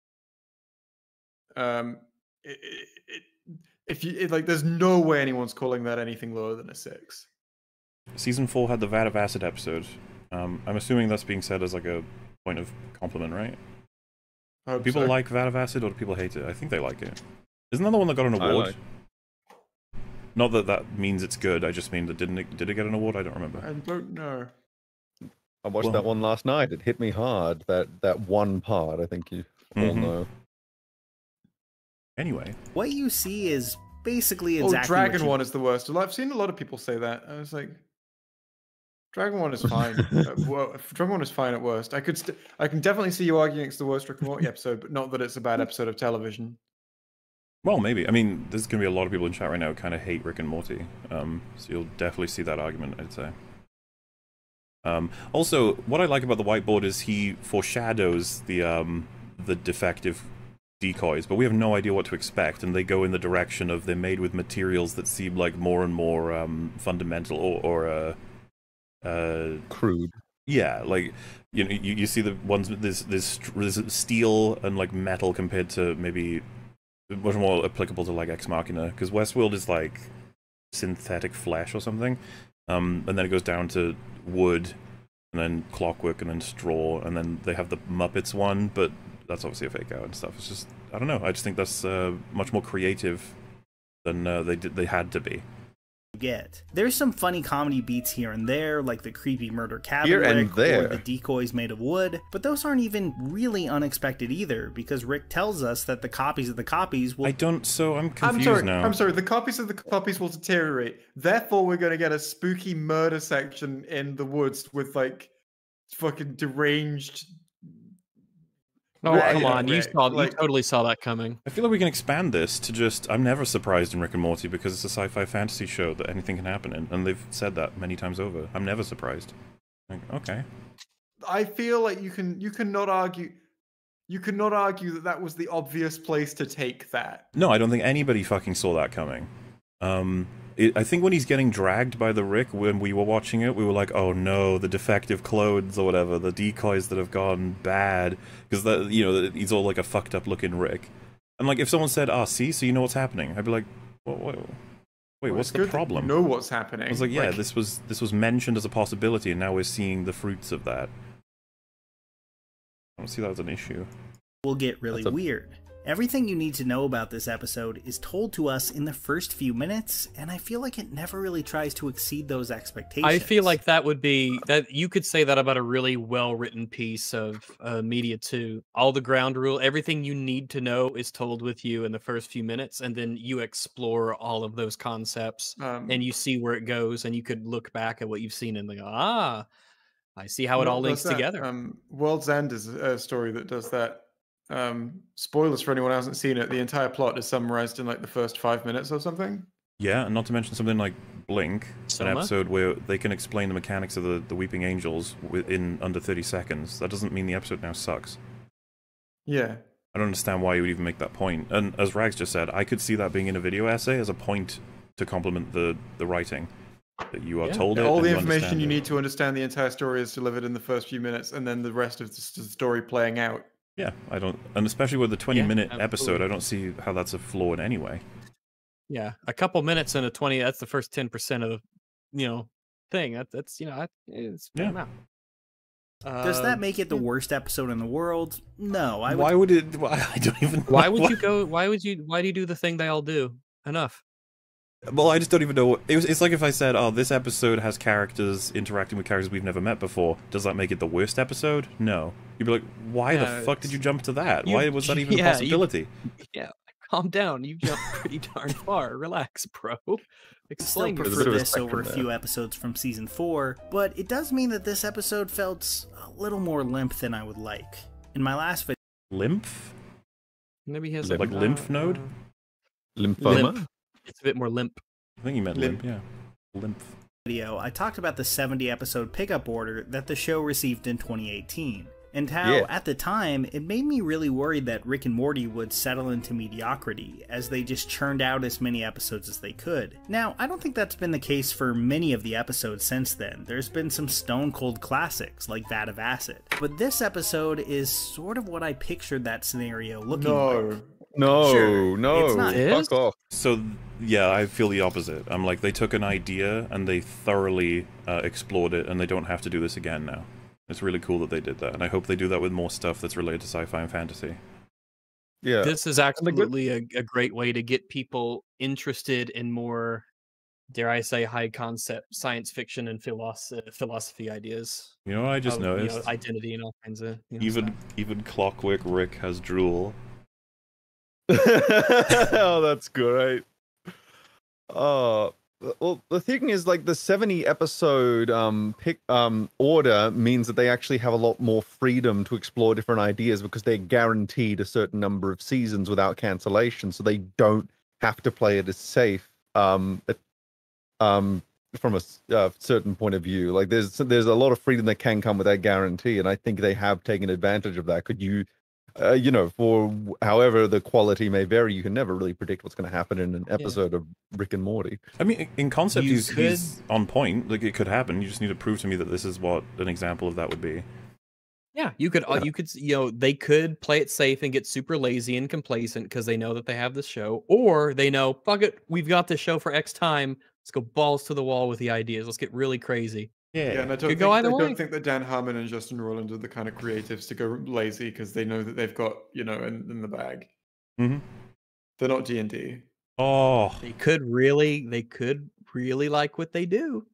um, it, it, it, if you it, like, there's no way anyone's calling that anything lower than a six. Season four had the Vat of Acid episode. Um, I'm assuming that's being said as like a point of compliment, right? I hope Do people so. like Vat of Acid or do people hate it? I think they like it. Isn't that the one that got an I award? like- Not that that means it's good. I just mean that didn't it, did it get an award? I don't remember. I don't know. I watched Well- that one last night. It hit me hard. That that one part. I think you all Mhm. know. Anyway, What you see is basically Oh, exactly Dragon what you... One is the worst. I've seen a lot of people say that. I was like, Dragon One is fine. uh, well, Dragon One is fine at worst. I could, st- I can definitely see you arguing it's the worst Rick and Morty episode, but not that it's a bad episode of television. well, maybe. I mean, there's going to be a lot of people in chat right now who kind of hate Rick and Morty. Um, so you'll definitely see that argument, I'd say. Um, also, what I like about the whiteboard is he foreshadows the um, the defective decoys, but we have no idea what to expect, and they go in the direction of they're made with materials that seem like more and more um, fundamental or, or uh, uh, Crude. yeah, like you know, you, you see the ones with this this this steel and like metal compared to maybe much more applicable to like Ex Machina, because Westworld is like synthetic flesh or something, um, and then it goes down to wood, and then clockwork, and then straw, and then they have the Muppets one, but that's obviously a fake out and stuff. It's just I don't know. I just think that's uh, much more creative than uh, they did. They had to be. get. There's some funny comedy beats here and there, like the creepy murder cabin Here and Rick there. or the decoys made of wood, but those aren't even really unexpected either, because Rick tells us that the copies of the copies will... I don't. So I'm I'm confused sorry. now. I'm sorry. The copies of the copies will deteriorate. Therefore, we're going to get a spooky murder section in the woods with like fucking deranged. Oh, Right, come on. You right, saw like- you totally saw that coming. I feel like we can expand this to just, I'm never surprised in Rick and Morty because it's a sci-fi fantasy show that anything can happen in, and they've said that many times over. I'm never surprised. Like, okay. I feel like you can you cannot argue you cannot argue that that was the obvious place to take that. No, I don't think anybody fucking saw that coming. Um, it, I think when he's getting dragged by the Rick, when we were watching it, we were like, oh no, the defective clothes or whatever, the decoys that have gone bad. Because, that you know, he's all like a fucked up looking Rick. And like, if someone said, ah, see, so you know what's happening, I'd be like, wait, wait, wait, Well, what's it's the good that problem? you know what's happening. I was like, yeah, Like, this was this was mentioned as a possibility, and now we're seeing the fruits of that. I don't see that as an issue. Will get really That's a- weird. Everything you need to know about this episode is told to us in the first few minutes, and I feel like it never really tries to exceed those expectations. I feel like that would be that you could say that about a really well-written piece of uh, media too. All the ground rule, everything you need to know is told with you in the first few minutes, and then you explore all of those concepts um, and you see where it goes, and you could look back at what you've seen and go, ah, I see how it Well, all links does that. together. Um, World's End is a story that does that. Um, spoilers for anyone who hasn't seen it. The entire plot is summarized in like the first five minutes or something. Yeah, and not to mention something like Blink, Soma? an episode where they can explain the mechanics of the, the Weeping Angels in under thirty seconds. That doesn't mean the episode now sucks. Yeah. I don't understand why you would even make that point. And as Rags just said, I could see that being in a video essay as a point to complement the, the writing. That you are Yeah. told it All and the you information understand you it. need to understand the entire story is delivered in the first few minutes, and then the rest of the s- the story playing out. Yeah, I don't... And especially with the twenty minute absolutely. episode, I don't see how that's a flaw in any way. Yeah, a couple minutes and a twenty. That's the first ten percent of the, you know, thing. That, that's you know, that, it's fair Yeah. amount. Does that Um, make it the worst episode in the world? No, I would. Why would it... Why, I don't even know. Why would you go? Why would you? Why do you do the thing they all do? Enough. Well, I just don't even know. What, it was, it's like if I said, oh, this episode has characters interacting with characters we've never met before. Does that make it the worst episode? No. You'd be like, why Yeah, the fuck did it's- you jump to that? you- Why was that even yeah, a you- possibility? Yeah, calm down. You jumped pretty darn far. Relax, bro. still Explain There's a prefer bit of a this over a spectrum few there. episodes from season four, but it does mean that this episode felt a little more limp than I would like. In my last video, Lymph? Maybe he has Like a, lymph node? Lymphoma. Limp. It's a bit more limp. I think you meant Lymph. limp, yeah. Lymph. video, I talked about the seventy episode pickup order that the show received in twenty eighteen, and how, Yeah. at the time, it made me really worried that Rick and Morty would settle into mediocrity, as they just churned out as many episodes as they could. Now, I don't think that's been the case for many of the episodes since then. There's been some stone cold classics, like Vat of Acid. But this episode is sort of what I pictured that scenario looking like. No. No, Sure, no, it's not. fuck off. So, yeah, I feel the opposite. I'm like, they took an idea and they thoroughly uh, explored it, and they don't have to do this again now. It's really cool that they did that, and I hope they do that with more stuff that's related to sci-fi and fantasy. Yeah. This is the good- absolutely a, a great way to get people interested in more, dare I say, high concept science fiction and philosophy philosophy ideas. You know what I just of, you know, noticed? identity and all kinds of you know, even stuff. even Clockwork Rick has drool. Oh, that's great. Uh, well, the thing is, like, the seventy episode um pick um order means that they actually have a lot more freedom to explore different ideas because they're guaranteed a certain number of seasons without cancellation, so they don't have to play it as safe. Um, it- um, from a s- uh, certain point of view, like there's there's a lot of freedom that can come with that guarantee, and I think they have taken advantage of that. Could you? Uh, you know, for however the quality may vary, you can never really predict what's going to happen in an episode of Rick and Morty. I mean, in concept, You he's, could- he's on point. Like, it could happen. You just need to prove to me that this is what an example of that would be. Yeah, you could, uh, you could, s- you know, they could play it safe and get super lazy and complacent because they know that they have this show, or they know, fuck it, we've got this show for X time. Let's go balls to the wall with the ideas. Let's get really crazy. Yeah. Yeah, and I don't, Could think, go I either way. don't think that Dan Harmon and Justin Roiland are the kind of creatives to go lazy because they know that they've got, you know, in, in the bag. Mm-hmm. They're not D and D. Oh, They could really, they could really like what they do.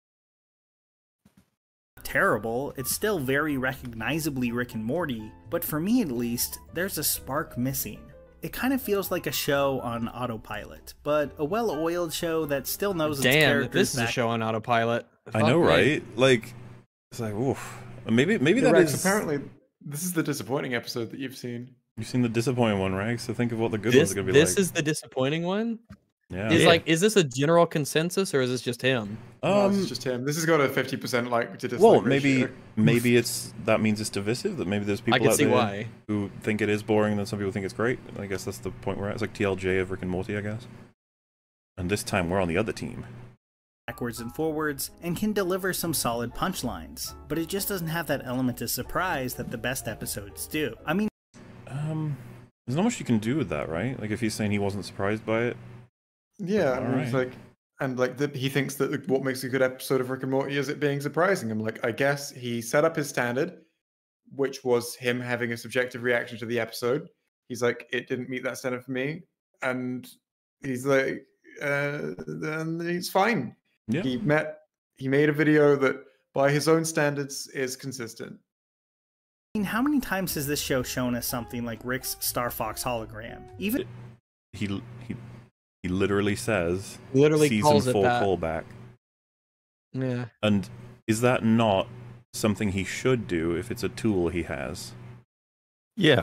Terrible, it's still very recognizably Rick and Morty, but for me at least, there's a spark missing. It kind of feels like a show on autopilot, but a well-oiled show that still knows its Damn, characters this is a back- show on autopilot. I Fuck know, me. right? Like, it's like, oof. Maybe, maybe Yeah, that Rex, is. apparently, this is the disappointing episode that you've seen. You've seen the disappointing one, right? So think of what the good This, ones are gonna be this like. is the disappointing one. Yeah. Is like, is this a general consensus or is this just him? No, um. it's just him. This has got a fifty percent like to dislike Well, maybe, ratio. maybe it's that means it's divisive. That maybe there's people I can out see there why. who think it is boring, and then some people think it's great. I guess that's the point we're at. It's like T L J of Rick and Morty, I guess. And this time we're on the other team. backwards and forwards, and can deliver some solid punchlines, but it just doesn't have that element of surprise that the best episodes do. I mean, Um, there's not much you can do with that, right? Like if he's saying he wasn't surprised by it. Yeah, I mean, it's Alright. like and like that he thinks that what makes a good episode of Rick and Morty is it being surprising. I'm like, I guess he set up his standard, which was him having a subjective reaction to the episode. He's like, it didn't meet that standard for me, and he's like, uh, then he's fine. Yeah. He met, he made a video that, by his own standards, is consistent. I mean, how many times has this show shown us something like Rick's Star Fox hologram? Even He he he literally says Literally season calls it four that. callback. Yeah. And is that not something he should do if it's a tool he has? Yeah.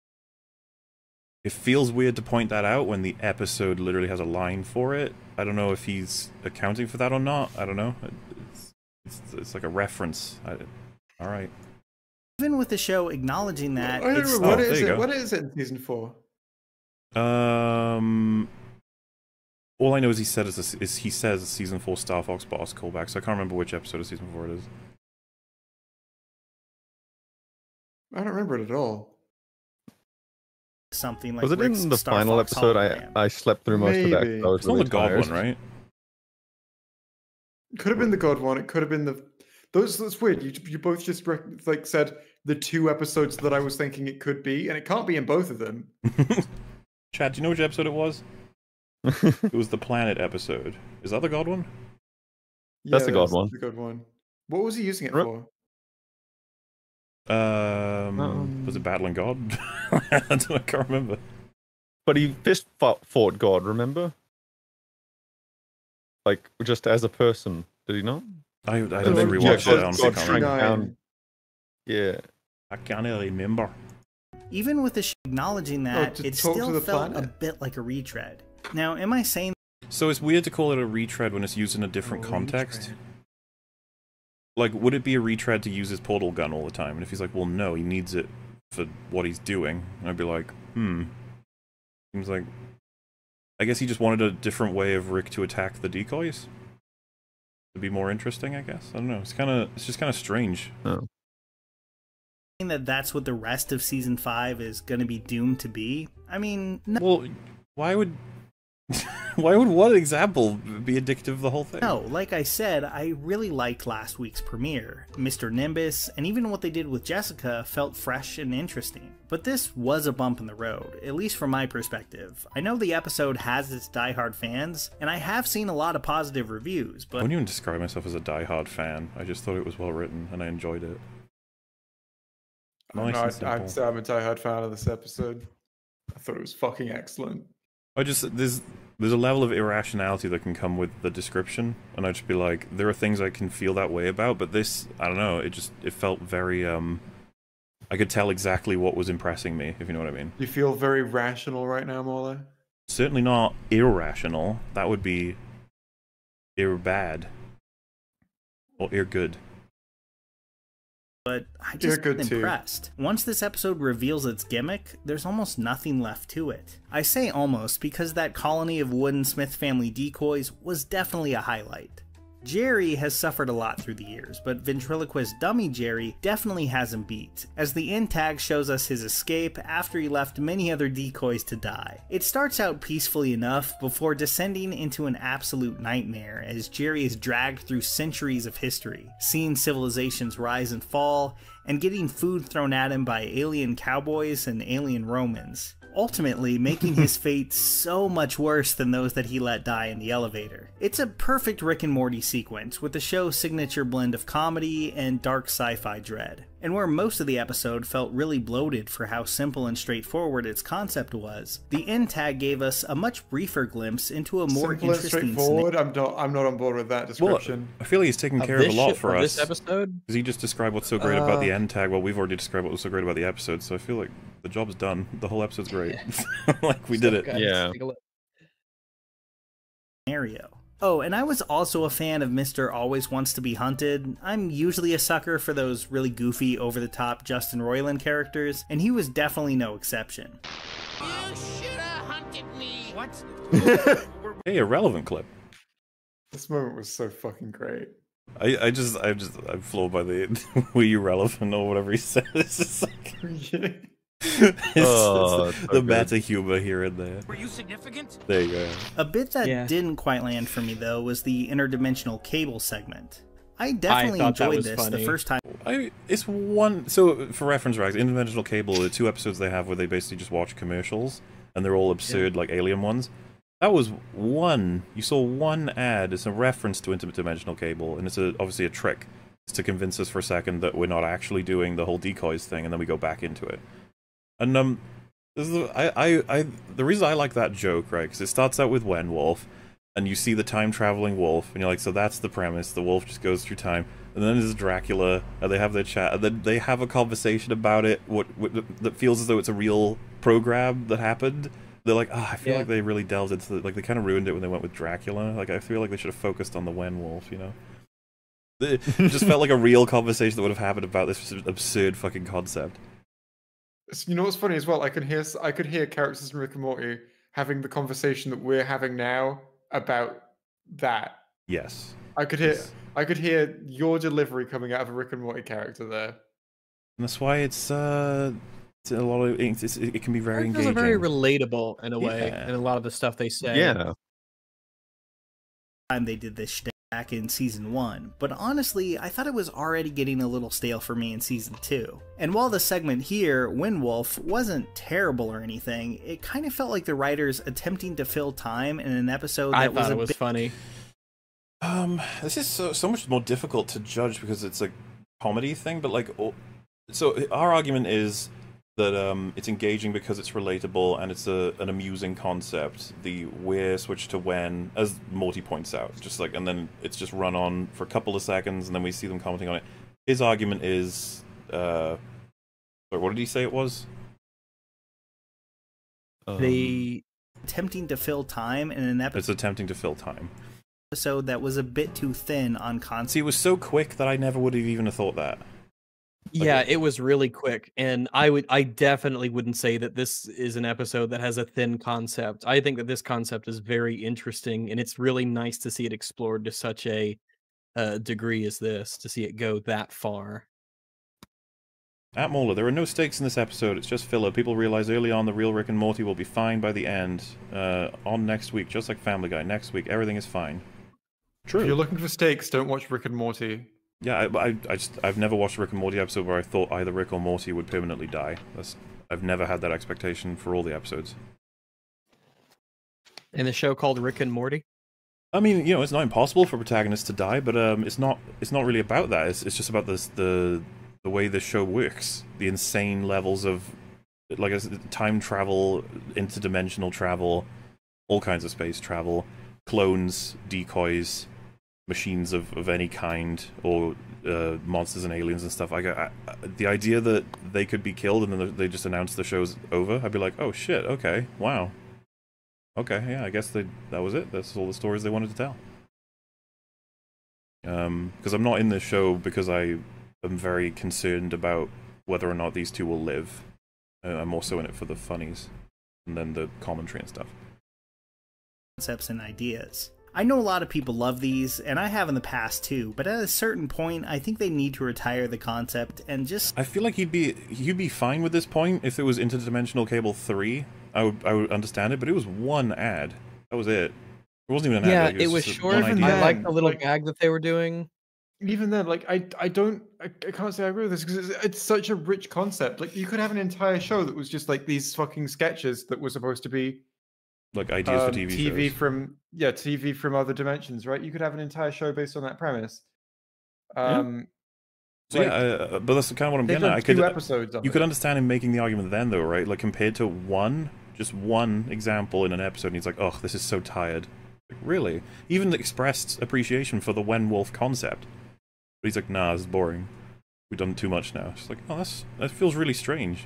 It feels weird to point that out when the episode literally has a line for it. I don't know if he's accounting for that or not. I don't know. It's it's, it's like a reference. I, all right. even with the show acknowledging that, I don't it's remember, what oh, is there you it? go. What is it in season four? Um, all I know is he said is, is he says season four Star Fox boss callback. So I can't remember which episode of season four it is. I don't remember it at all. something like Was it Rick's in the Star final Fox episode? I hologram. I slept through most of that. 'cause Maybe. I was It's not really the God tired. one, right? It could have been the God one. It could have been the. Those. That's weird. You you both just rec- like said the two episodes that I was thinking it could be, and it can't be in both of them. Chad, do you know which episode it was? It was the planet episode. Is that the God one? That's the God one. The God one. What was he using it Re- for? Um, Um, was it Battling God? I, don't, I can't remember. But he fist fought, fought God, remember? Like, just as a person, did he not? I, I Oh, didn't yeah, rewatch God- it. I honestly God can't shrank remember. down. Yeah. I can't really remember. Even with the show acknowledging that, to it talk to still the felt a planet. bit like a retread. Now, am I saying So it's weird to call it a retread when it's used in a different Oh, context. retread. Like, would it be a retread to use his portal gun all the time? And if he's like, well, no, he needs it for what he's doing, I'd be like, hmm. Seems like... I guess he just wanted a different way of Rick to attack the decoys? To be more interesting, I guess? I don't know. It's kind of... It's just kind of strange. that that's what the rest of season five is going to be doomed to be? I mean, no. Well, why would... why would one example be addictive of the whole thing? No, like I said, I really liked last week's premiere. Mister Nimbus, and even what they did with Jessica felt fresh and interesting. But this was a bump in the road, at least from my perspective. I know the episode has its diehard fans, and I have seen a lot of positive reviews, I but wouldn't even describe myself as a diehard fan. I just thought it was well written, and I enjoyed it. Nice No, and I'd, simple. I'd say I'm a diehard fan of this episode. I thought it was fucking excellent. I just there's there's a level of irrationality that can come with the description, and I'd just be like, there are things I can feel that way about, but this, I don't know, it just it felt very um, I could tell exactly what was impressing me, if you know what I mean. You feel very rational right now, Marlo? Certainly not irrational. That would be ir bad or ir good. but I You're just good been too. impressed. Once this episode reveals its gimmick, there's almost nothing left to it. I say almost because that colony of Wooden Smith family decoys was definitely a highlight. Jerry has suffered a lot through the years, but ventriloquist dummy Jerry definitely has him beat, as the end tag shows us his escape after he left many other decoys to die. It starts out peacefully enough before descending into an absolute nightmare as Jerry is dragged through centuries of history, seeing civilizations rise and fall, and getting food thrown at him by alien cowboys and alien Romans, ultimately making his fate so much worse than those that he let die in the elevator. It's a perfect Rick and Morty sequence with the show's signature blend of comedy and dark sci-fi dread, and where most of the episode felt really bloated for how simple and straightforward its concept was. The end tag gave us a much briefer glimpse into a more Simple and interesting straightforward. I'm not. I'm not on board with that Well, description. I feel like he's taking Of care of a this lot shit- for of us. This episode? Because he just described what's so great about the Uh, end tag. Well, we've already described what was so great about the episode, so I feel like the job's done. The whole episode's great. Like, we did So it. good. Yeah. Take a look. scenario. Oh, and I was also a fan of Mister Always Wants to Be Hunted. I'm usually a sucker for those really goofy, over-the-top Justin Roiland characters, and he was definitely no exception. You should have hunted me. What? Hey, a relevant clip. This moment was so fucking great. I, I just, I just, I'm floored by the, were you relevant or whatever he said. It's just like, It's Oh, just so the good. meta humor here and there. Were you significant? There you go. A bit that Yeah. didn't quite land for me though was the interdimensional cable segment. I definitely thought that enjoyed was this funny. the first time. I it's one so for reference, right? Interdimensional Cable, the two episodes they have where they basically just watch commercials and they're all absurd, like alien ones. That was one. You saw one ad. It's a reference to interdimensional cable, and it's a, obviously a trick. It's to convince us for a second that we're not actually doing the whole decoys thing, and then we go back into it. And um, this is the, I, I, I, the reason I like that joke, right? Because it starts out with Wen Wolf, and you see the time traveling wolf, and you're like, so that's the premise. The wolf just goes through time, and then there's Dracula, and they have their chat, and then they have a conversation about it. What, what that feels as though it's a real program that happened. They're like, ah, oh, I feel Yeah. like they really delved into the, like they kind of ruined it when they went with Dracula. Like I feel like they should have focused on the Wen Wolf, you know. It just felt like a real conversation that would have happened about this absurd fucking concept. You know what's funny as well? I could hear I could hear characters in Rick and Morty having the conversation that we're having now about that. Yes. I could hear Yes. I could hear your delivery coming out of a Rick and Morty character there. And that's why it's uh, it's a lot of it's, it's, it can be very Characters engaging. are very relatable in a way, Yeah. and a lot of the stuff they say. Yeah. Time they did this shit back in season one, but honestly, I thought it was already getting a little stale for me in season two. And while the segment here, Wen Wolf, wasn't terrible or anything, it kind of felt like the writers attempting to fill time in an episode that I was thought a it was bit funny. Um, this is so so much more difficult to judge because it's a comedy thing. But like, oh, so our argument is that um, it's engaging because it's relatable and it's a an amusing concept. The where switch to when, as Morty points out, just like, and then it's just run on for a couple of seconds, and then we see them commenting on it. His argument is, uh, sorry, what did he say it was? Um, The attempting to fill time in an episode It's attempting to fill time. that was a bit too thin on concept. See, it was so quick that I never would have even have thought that. yeah, it was really quick, and I would, I definitely wouldn't say that this is an episode that has a thin concept. I think that this concept is very interesting, and it's really nice to see it explored to such a uh, degree as this, to see it go that far. At Mola, there are no stakes in this episode, it's just filler. People realize early on the real Rick and Morty will be fine by the end. Uh, on next week, just like Family Guy, next week everything is fine. If you're looking for stakes, don't watch Rick and Morty. Yeah, I, I, I just, I've never watched a Rick and Morty episode where I thought either Rick or Morty would permanently die. That's, I've never had that expectation for all the episodes. In the show called Rick and Morty. I mean, you know, it's not impossible for protagonists to die, but um, it's not, it's not really about that. It's, it's just about this, the, the way the show works, the insane levels of, like, time travel, interdimensional travel, all kinds of space travel, clones, decoys, machines of, of any kind, or uh, monsters and aliens and stuff. I, I, I, the idea that they could be killed and then they just announce the show's over, I'd be like, oh shit, okay, wow. Okay, yeah, I guess they, that was it. That's all the stories they wanted to tell. Um, because I'm not in this show because I am very concerned about whether or not these two will live. Uh, I'm also in it for the funnies, and then the commentary and stuff. Concepts and ideas. I know a lot of people love these, and I have in the past too, but at a certain point, I think they need to retire the concept and just... I feel like he'd be he'd be fine with this point if it was Interdimensional Cable three. I would I would understand it, but it was one ad. That was it. It wasn't even an Yeah, ad. Like, it was just short. one Even idea. I then, like the little like- gag that they were doing. Even then, like I, I don't, I, I can't say I agree with this because it's, it's such a rich concept. Like you could have an entire show that was just like these fucking sketches that were supposed to be Like ideas for um, T V T V shows. from yeah, T V from other dimensions, right? You could have an entire show based on that premise. Yeah. Um, So like, yeah, uh, but that's kind of what I'm they've getting at. done I two could, episodes of you it. could understand him making the argument then, though, right? Like compared to one, just one example in an episode, and he's like, "Oh, this is so tired." Like, really? Even expressed appreciation for the Wen Wolf concept, but he's like, "Nah, this is boring. We've done too much now." It's like, oh, that's that feels really strange.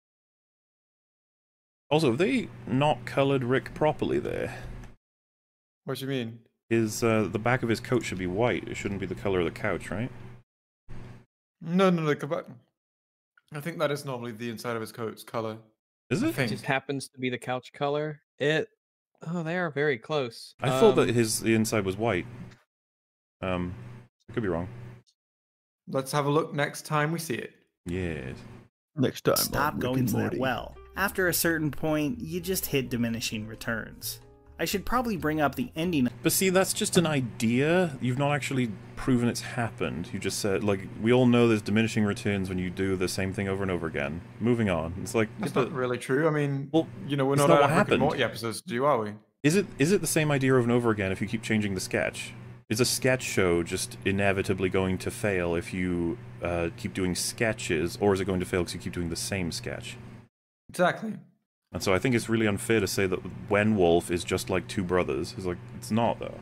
Also, have they not colored Rick properly there? What do you mean? His uh, the back of his coat should be white. It shouldn't be the color of the couch, right? No, no, no. Come back. I think that is normally the inside of his coat's color. Is I it? It think. just happens to be the couch color. It. Oh, they are very close. I thought that Um, his the inside was white. Um, I could be wrong. Let's have a look next time we see it. Yes. Next time. stop on Rick going and that Morty. well. After a certain point, you just hit diminishing returns. I should probably bring up the ending. But see, that's just an idea. You've not actually proven it's happened. You just said, like, we all know there's diminishing returns when you do the same thing over and over again. Moving on. It's like... That's the- not really true. I mean, Well, you know, we're it's not, not what out of Rick and happened. Morty episodes, do you, are we? Is it is it the same idea over and over again if you keep changing the sketch? Is a sketch show just inevitably going to fail if you uh, keep doing sketches, or is it going to fail because you keep doing the same sketch? Exactly. And so I think it's really unfair to say that When Wolf is just like two brothers. It's like, it's not, though.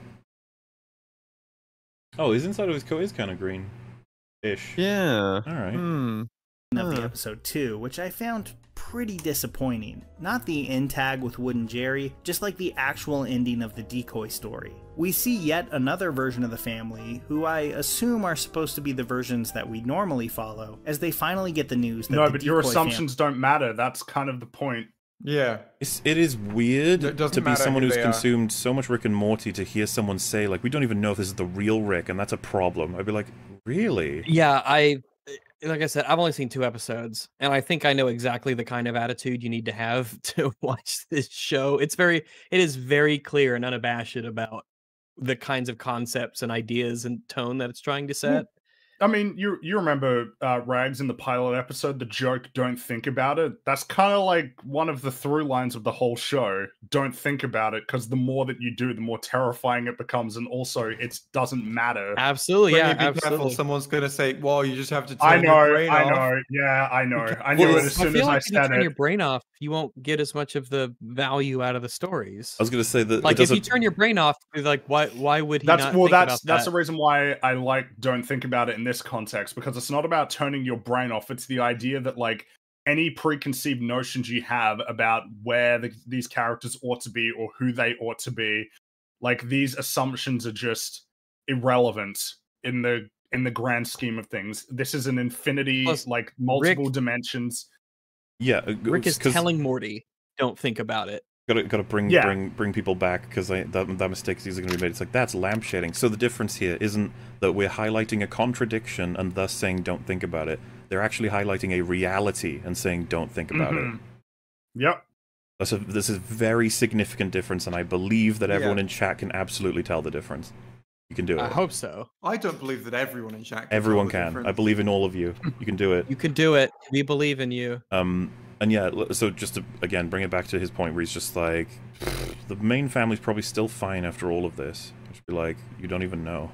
Oh, his inside of his coat is kind of green-ish. Yeah. Alright. Hmm. of the Huh. episode two, which I found pretty disappointing. Not the end tag with Wood and Jerry, just like the actual ending of the decoy story. We see yet another version of the family, who I assume are supposed to be the versions that we normally follow, as they finally get the news that No, the but your decoy assumptions don't matter. That's kind of the point. Yeah. It's, it is weird It doesn't to be matter someone who who's they are. consumed so much Rick and Morty to hear someone say, like, we don't even know if this is the real Rick, and that's a problem. I'd be like, really? Yeah, I like I said, I've only seen two episodes, and I think I know exactly the kind of attitude you need to have to watch this show. It's very, it is very clear and unabashed about the kinds of concepts and ideas and tone that it's trying to set. I mean, you you remember uh, Rags in the pilot episode, the joke, don't think about it? That's kind of like one of the through lines of the whole show. Don't think about it, because the more that you do, the more terrifying it becomes, and also it doesn't matter. Absolutely, But yeah, you be absolutely. careful. Someone's going to say, well, you just have to turn I your know, brain I off. know, yeah, I know. I knew Well, it as I soon feel as like I if you said turn it. your brain off, you won't get as much of the value out of the stories. I was going to say that Like it if you doesn't... turn your brain off, it's like why why would he That's not well, think that's about that's that? the reason why I like don't think about it in this context, because it's not about turning your brain off. It's the idea that, like, any preconceived notions you have about where the, these characters ought to be or who they ought to be, like, these assumptions are just irrelevant in the in the grand scheme of things. This is an infinity, Plus, like multiple Rick- dimensions. Yeah, uh, Rick is 'cause- telling Morty, don't think about it. Gotta, gotta bring Yeah. bring bring people back, because that, that mistake is easily going to be made. It's like, that's lampshading. So the difference here isn't that we're highlighting a contradiction and thus saying don't think about it. They're actually highlighting a reality and saying don't think about Mhm. it. Yep. That's a, this is a very significant difference, and I believe that everyone Yeah. in chat can absolutely tell the difference. You can do it. I hope so. I don't believe that everyone in chat can Everyone tell the can. I difference. believe in all of you. You can do it. You can do it. We believe in you. Um, and yeah, l- so just to, again, bring it back to his point where he's just like, the main family's probably still fine after all of this. Just be like, you don't even know.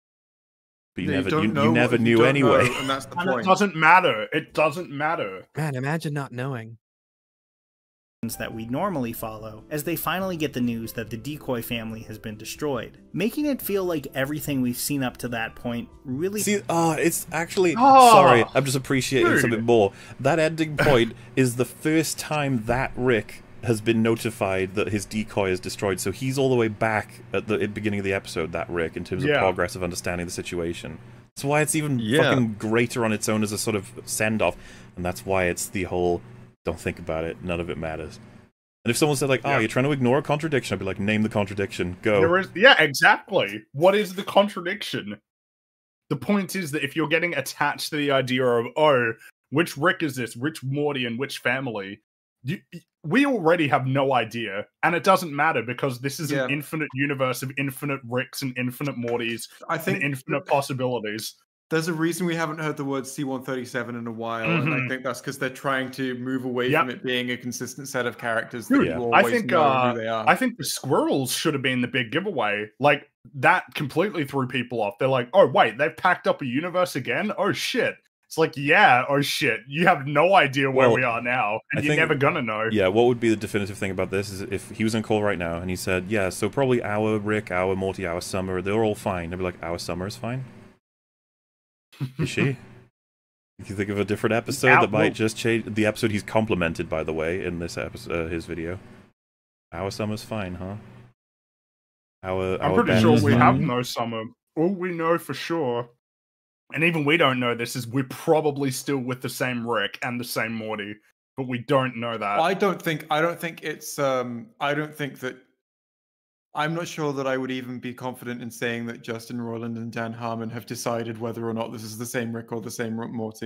But you Yeah, never, don't you, know you what never you knew don't anyway. know, and that's the And it point. doesn't matter. It doesn't matter. Man, imagine not knowing. that we normally follow, as they finally get the news that the decoy family has been destroyed, making it feel like everything we've seen up to that point really See, oh, it's actually... Oh, sorry, I'm just appreciating dude. something more. That ending point is the first time that Rick has been notified that his decoy is destroyed, so he's all the way back at the at the beginning of the episode, that Rick, in terms of Yeah. progress of understanding the situation. That's why it's even Yeah. fucking greater on its own as a sort of send-off, and that's why it's the whole, don't think about it, none of it matters. And if someone said, like, oh, Yeah. you're trying to ignore a contradiction, I'd be like, name the contradiction, go. There is, yeah, exactly. What is the contradiction? The point is that if you're getting attached to the idea of, oh, which Rick is this, which Morty, and which family, you, we already have no idea, and it doesn't matter, because this is Yeah. an infinite universe of infinite Ricks and infinite Mortys I and think infinite possibilities. there's a reason we haven't heard the word C one thirty-seven in a while, and I Mhm. think that's because they're trying to move away Yep. from it being a consistent set of characters that Dude, you Yeah. always I think know uh, who they are. I think the squirrels should have been the big giveaway. Like, that completely threw people off. They're like, oh wait, they've packed up a universe again? Oh shit. It's like, yeah, oh shit. You have no idea where Well, we are now, and I you're think- never gonna know. Yeah, what would be the definitive thing about this is if he was in call right now and he said, yeah, so probably our Rick, our Morty, our Summer, they're all fine. I'd be like, our Summer is fine? Is she? You can think of a different episode Yeah, that might well- just change the episode he's complimented, by the way, in this episode, uh, his video. Our Summer's fine, huh? Our, I'm our pretty sure Ben's we fine? have no summer. All we know for sure, and even we don't know this, is we're probably still with the same Rick and the same Morty, but we don't know that. I don't think I don't think it's um I don't think that I'm not sure that I would even be confident in saying that Justin Roiland and Dan Harmon have decided whether or not this is the same Rick or the same Morty.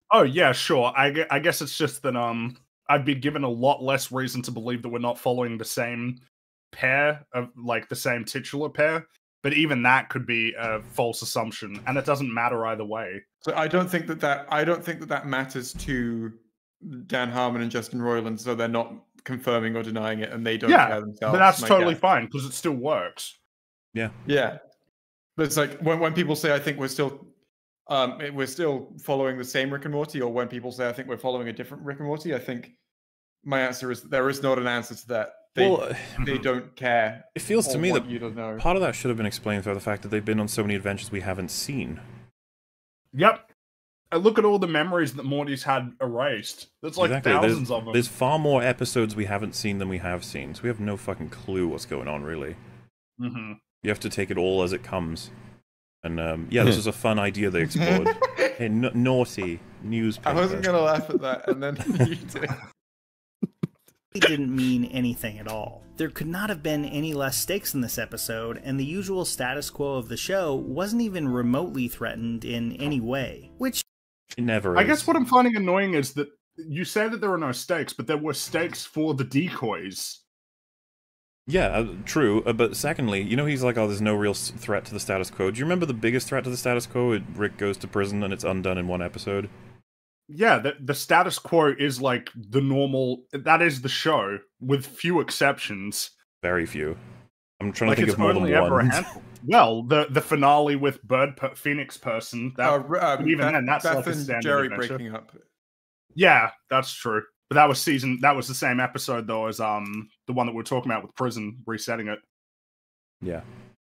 Oh yeah, sure. I, gue- I guess it's just that um, I'd be given a lot less reason to believe that we're not following the same pair of like the same titular pair. But even that could be a false assumption, and it doesn't matter either way. So I don't think that that I don't think that that matters to Dan Harmon and Justin Roiland, so they're not confirming or denying it, and they don't Yeah, care themselves. but that's my totally guess. fine because it still works. Yeah. Yeah, but it's like when when people say I think we're still um we're still following the same Rick and Morty, or when people say I think we're following a different Rick and Morty, I think my answer is that there is not an answer to that. They Well, they don't care. It feels to or me want that you to know. part of that should have been explained through the fact that they've been on so many adventures we haven't seen. Yep. And look at all the memories that Morty's had erased. There's like Exactly. thousands there's, of them. There's far more episodes we haven't seen than we have seen, so we have no fucking clue what's going on, really. Mm-hmm. You have to take it all as it comes. And um, yeah, this was a fun idea they explored. Hey, n naughty newspaper. I wasn't gonna laugh at that, and then you did. It didn't mean anything at all. There could not have been any less stakes in this episode, and the usual status quo of the show wasn't even remotely threatened in any way. Which It never I is. guess what I'm finding annoying is that you say that there are no stakes, but there were stakes for the decoys. Yeah, uh, true. Uh, but secondly, you know, he's like, oh, there's no real s threat to the status quo. Do you remember the biggest threat to the status quo? It, Rick goes to prison and it's undone in one episode. Yeah, the, the status quo is like the normal. That is the show, with few exceptions. Very few. I'm trying Like to think it's of more only than ever a one. handful. Well, the the finale with Bird per Phoenix person. That Uh, r- um, even Beth, then, that's Beth like a and standard Jerry adventure. breaking up. Yeah, that's true. But that was season. That was the same episode though as um the one that we were talking about with prison resetting it. Yeah.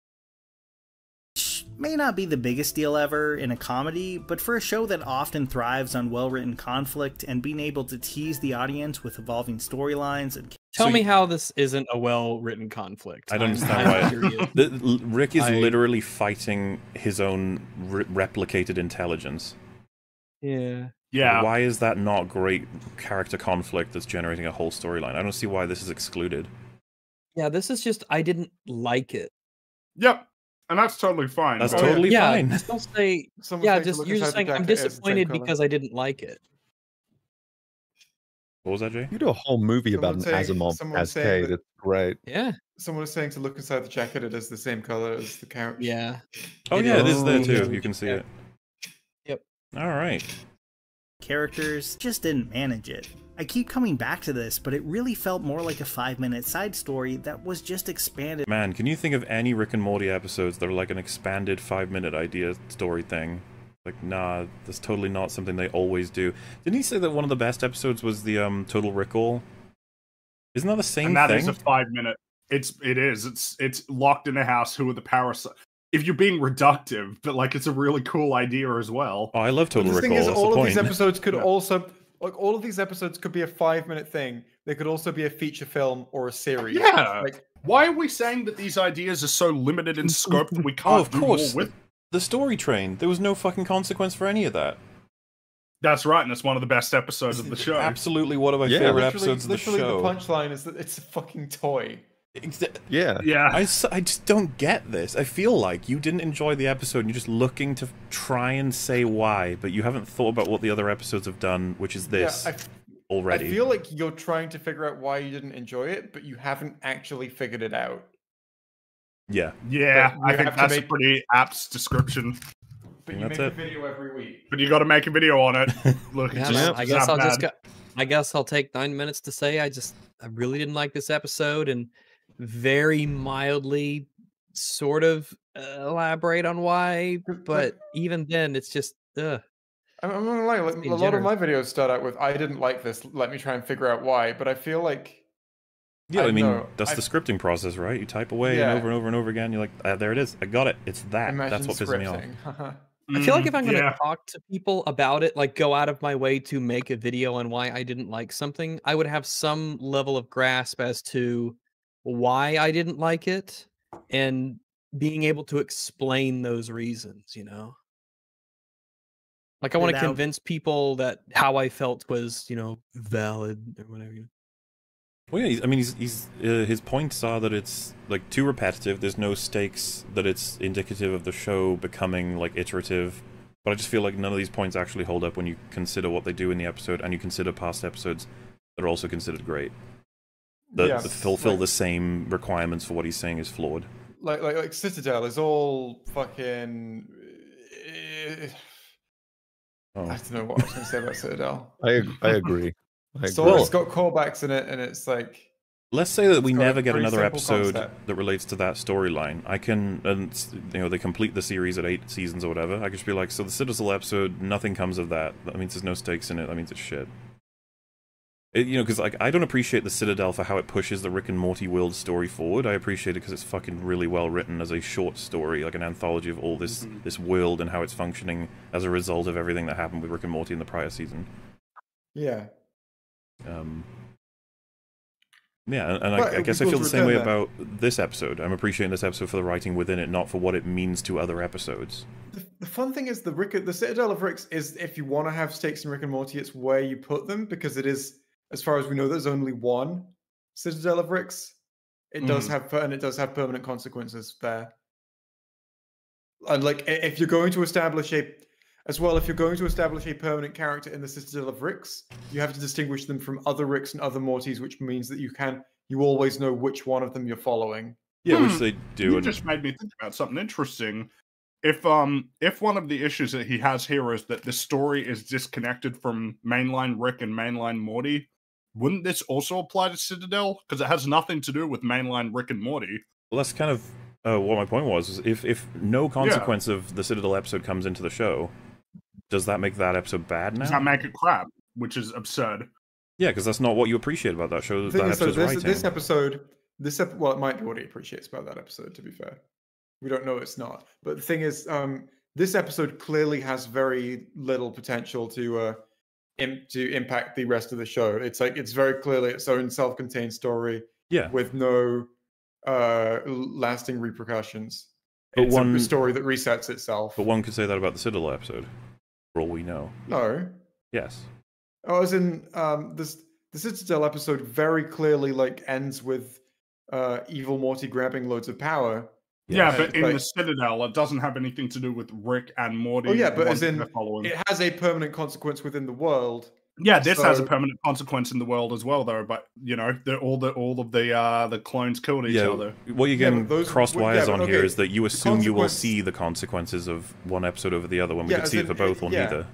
may not be the biggest deal ever in a comedy, but for a show that often thrives on well-written conflict and being able to tease the audience with evolving storylines and Tell So me you- how this isn't a well-written conflict. I don't I'm- understand I'm why. curious. The, l- Rick is I- literally fighting his own re replicated intelligence. Yeah. Yeah. Why is that not great character conflict that's generating a whole storyline? I don't see why this is excluded. Yeah, this is just I didn't like it. Yep. And that's totally fine. That's Oh, yeah. totally yeah, fine. just don't say Someone yeah, saying to just look you're just inside saying the I'm jacket, it's the same disappointed colour. because I didn't like it. What was that, Jay? You do a whole movie about an Someone saying- Asimov someone saying cascade. that- It's great. Yeah. Someone was saying to look inside the jacket, it is the same color as the couch. Yeah. Oh It yeah, it is there is. too. You can see Yeah. it. Yep. All right. characters just didn't manage it. I keep coming back to this, but it really felt more like a five-minute side story that was just expanded. Man, can you think of any Rick and Morty episodes that are like an expanded five-minute idea story thing? Like, nah, that's totally not something they always do. Didn't he say that one of the best episodes was the um Total Recall? Isn't that the same and that thing? is a five minute. It's it is. It's it's locked in a house. Who are the parasites? If you're being reductive, but like it's a really cool idea as well. Oh, I love But Total the Recall. thing is, That's all the of point. these episodes could Yeah. also, like, all of these episodes could be a five-minute thing. They could also be a feature film or a series. Yeah. Like, Why are we saying that these ideas are so limited in scope that we can't Oh, of do course. more with? The story train. There was no fucking consequence for any of that. That's right, and it's one of the best episodes of the show. Absolutely one of my Yeah. favorite literally, episodes of the literally show. the punchline is that it's a fucking toy. Exa- Yeah. Yeah. I, s- I just don't get this. I feel like you didn't enjoy the episode and you're just looking to try and say why, but you haven't thought about what the other episodes have done, which is this Yeah, I, f- already. I feel like you're trying to figure out why you didn't enjoy it, but you haven't actually figured it out. Yeah. Yeah, But you I think have to that's a make- pretty apt description. But And you that's make it. a video every week. But you got to make a video on it. Look, Yeah, it's just, I it's guess that I'll just bad. go, I guess I'll take nine minutes to say I just I really didn't like this episode and very mildly sort of uh, elaborate on why, but even then it's just ugh. I'm, I'm not gonna lie, like, It's a being lot of generous. my videos start out with, I didn't like this, let me try and figure out why. But I feel like, Yeah, I I, mean, know, that's I- the scripting process, right? You type away Yeah. and over and over and over again. You're like, ah, there it is. I got it. It's that. imagine That's what pisses me off. scripting. I feel like Mm, if I'm going to yeah. talk to people about it, like go out of my way to make a video on why I didn't like something, I would have some level of grasp as to why I didn't like it and being able to explain those reasons, you know? Like I want to Without- convince people that how I felt was, you know, valid or whatever. you- Well, yeah, he's, I mean, he's, he's uh, his points are that it's like too repetitive. There's no stakes. That it's indicative of the show becoming like iterative, But I just feel like none of these points actually hold up when you consider what they do in the episode, and you consider past episodes that are also considered great. That, Yes, that fulfill like- the same requirements for what he's saying is flawed. Like like like Citadel is all fucking. eh, Oh. I don't know what I was going to say about Citadel. I ag- I agree. I So agree. it's got callbacks in it, and it's like. Let's say that we It's got a never get pretty another simple episode concept. that relates to that storyline. I can, and you know, they complete the series at eight seasons or whatever. I could just be like, so the Citadel episode, nothing comes of that. That means there's no stakes in it. That means it's shit. It, you know, because like I don't appreciate the Citadel for how it pushes the Rick and Morty world story forward. I appreciate it because it's fucking really well written as a short story, like an anthology of all this Mhm. this world and how it's functioning as a result of everything that happened with Rick and Morty in the prior season. Yeah. Um, yeah, and, and But I, I it guess I goes feel the same way within about this episode. I'm appreciating this episode for the writing within it, not for what it means to other episodes. The, the fun thing is the Rick, the Citadel of Ricks is if you want to have stakes in Rick and Morty, it's where you put them because it is, as far as we know, there's only one Citadel of Ricks. It does Mhm. have per- and it does have permanent consequences there. And like, i- if you're going to establish a, as well, if you're going to establish a permanent character in the Citadel of Ricks, you have to distinguish them from other Ricks and other Mortys, which means that you can, you always know which one of them you're following. Yeah, which Hmm, they do. You and- just made me think about something interesting. If um if one of the issues that he has here is that the story is disconnected from mainline Rick and mainline Morty, wouldn't this also apply to Citadel? Because it has nothing to do with mainline Rick and Morty. Well, that's kind of uh, what my point was. Is if if no consequence of the Citadel episode comes into the show, does that make that episode bad now? Does that make it crap? Which is absurd. Yeah, because that's not what you appreciate about that show. The That thing is, though, episode's this, writing. this episode, this ep- well, it might be what he appreciates about that episode. To be fair, we don't know it's not. But the thing is, um, this episode clearly has very little potential to uh, im- to impact the rest of the show. It's like it's very clearly its own self-contained story Yeah, with no uh, l- lasting repercussions. But It's one- a story that resets itself. but one could say that about the Citadel episode, for all we know. No, Yes. oh, as in um, this the Citadel episode very clearly like ends with uh, evil Morty grabbing loads of power. Yeah, Yeah, but in like- the Citadel, it doesn't have anything to do with Rick and Morty. Oh yeah, but the as ones in they're following. it has a permanent consequence within the world. Yeah, this has a so- permanent consequence in the world as well, though. But you know, the, all the all of the uh, the clones killed each Yeah, other. what you're Yeah, getting but those- crossed well, wires yeah, on but here okay, is that you assume you will consequence- see the consequences of one episode over the other when we Yeah, could as see it in, for both uh, or yeah. neither.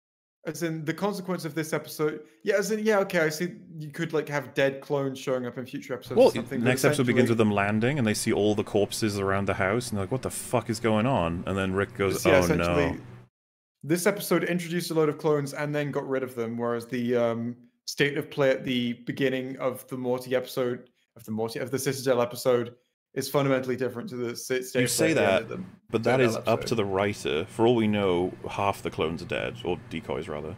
As in the consequence of this episode. Yeah, as in yeah, okay, I see. You could like have dead clones showing up in future episodes. Well, or something, but next episode begins with essentially- them landing, and they see all the corpses around the house, and they're like, "What the fuck is going on?" And then Rick goes, yeah, "Oh essentially, no!" This episode introduced a load of clones and then got rid of them, whereas the um, state of play at the beginning of the Morty episode of the Morty of the Citadel episode is fundamentally different to the sta- state You of say play at the end that, of the But that Citadel is up episode. to the writer. For all we know, half the clones are dead, or decoys rather.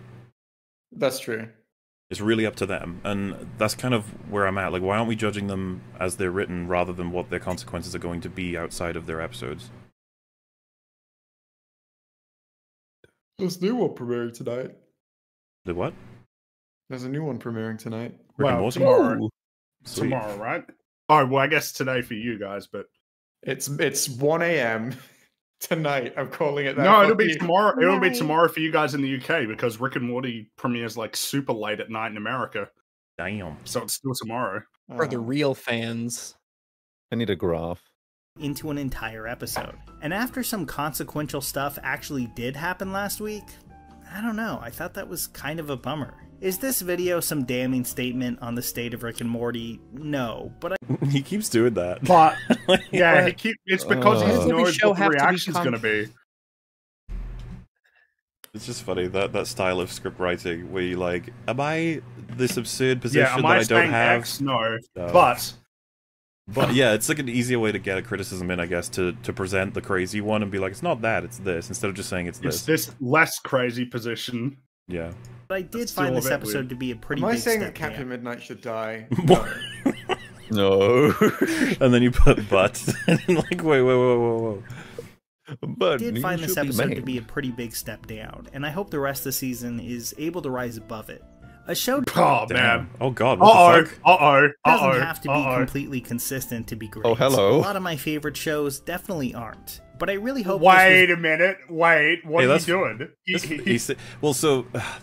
That's true. It's really up to them, and that's kind of where I'm at. Like, why aren't we judging them as they're written rather than what their consequences are going to be outside of their episodes? There's a new one premiering tonight. The what? There's a new one premiering tonight. Rick and Well, Morty? tomorrow, Ooh, sweet. tomorrow, right? Oh well, I guess today for you guys, but It's it's one a m tonight. I'm calling it that. no, it'll Fuck be you. tomorrow. It'll be Yay. tomorrow for you guys in the U K because Rick and Morty premieres like super late at night in America, Damn. so it's still tomorrow. For the Uh, real fans. I need a graph. Into an entire episode. And after some consequential stuff actually did happen last week, I don't know, I thought that was kind of a bummer. Is this video some damning statement on the state of Rick and Morty? No, but I He keeps doing that. But yeah, he But- keep, it's because Uh, he Does every knows show what the have to be reaction's com- going to be. It's just funny that that style of script writing where you like, am I this absurd position Yeah, am that I I don't saying have? X? No, No. but But yeah, it's like an easier way to get a criticism in, I guess, to to present the crazy one and be like, it's not that, it's this, instead of just saying it's it's this. this less crazy position. Yeah. but I did That's still find a this bit episode weird. to be a pretty Am I big saying step that Captain down. Midnight should die? What? No. And then you put but, and like, wait, wait, wait, wait, wait. But I did you find this should be episode to made. be a pretty big step down, and I hope the rest of the season is able to rise above it. A show Oh Damn. man. Oh god, what Uh-oh. the fuck? Uh-oh. doesn't Uh-oh. have to be Uh-oh. completely consistent to be great. Oh, hello. A lot of my favorite shows definitely aren't. But I really hope Wait this a minute. Wait. What Hey, are you that's- doing? This- He- he said, well, so,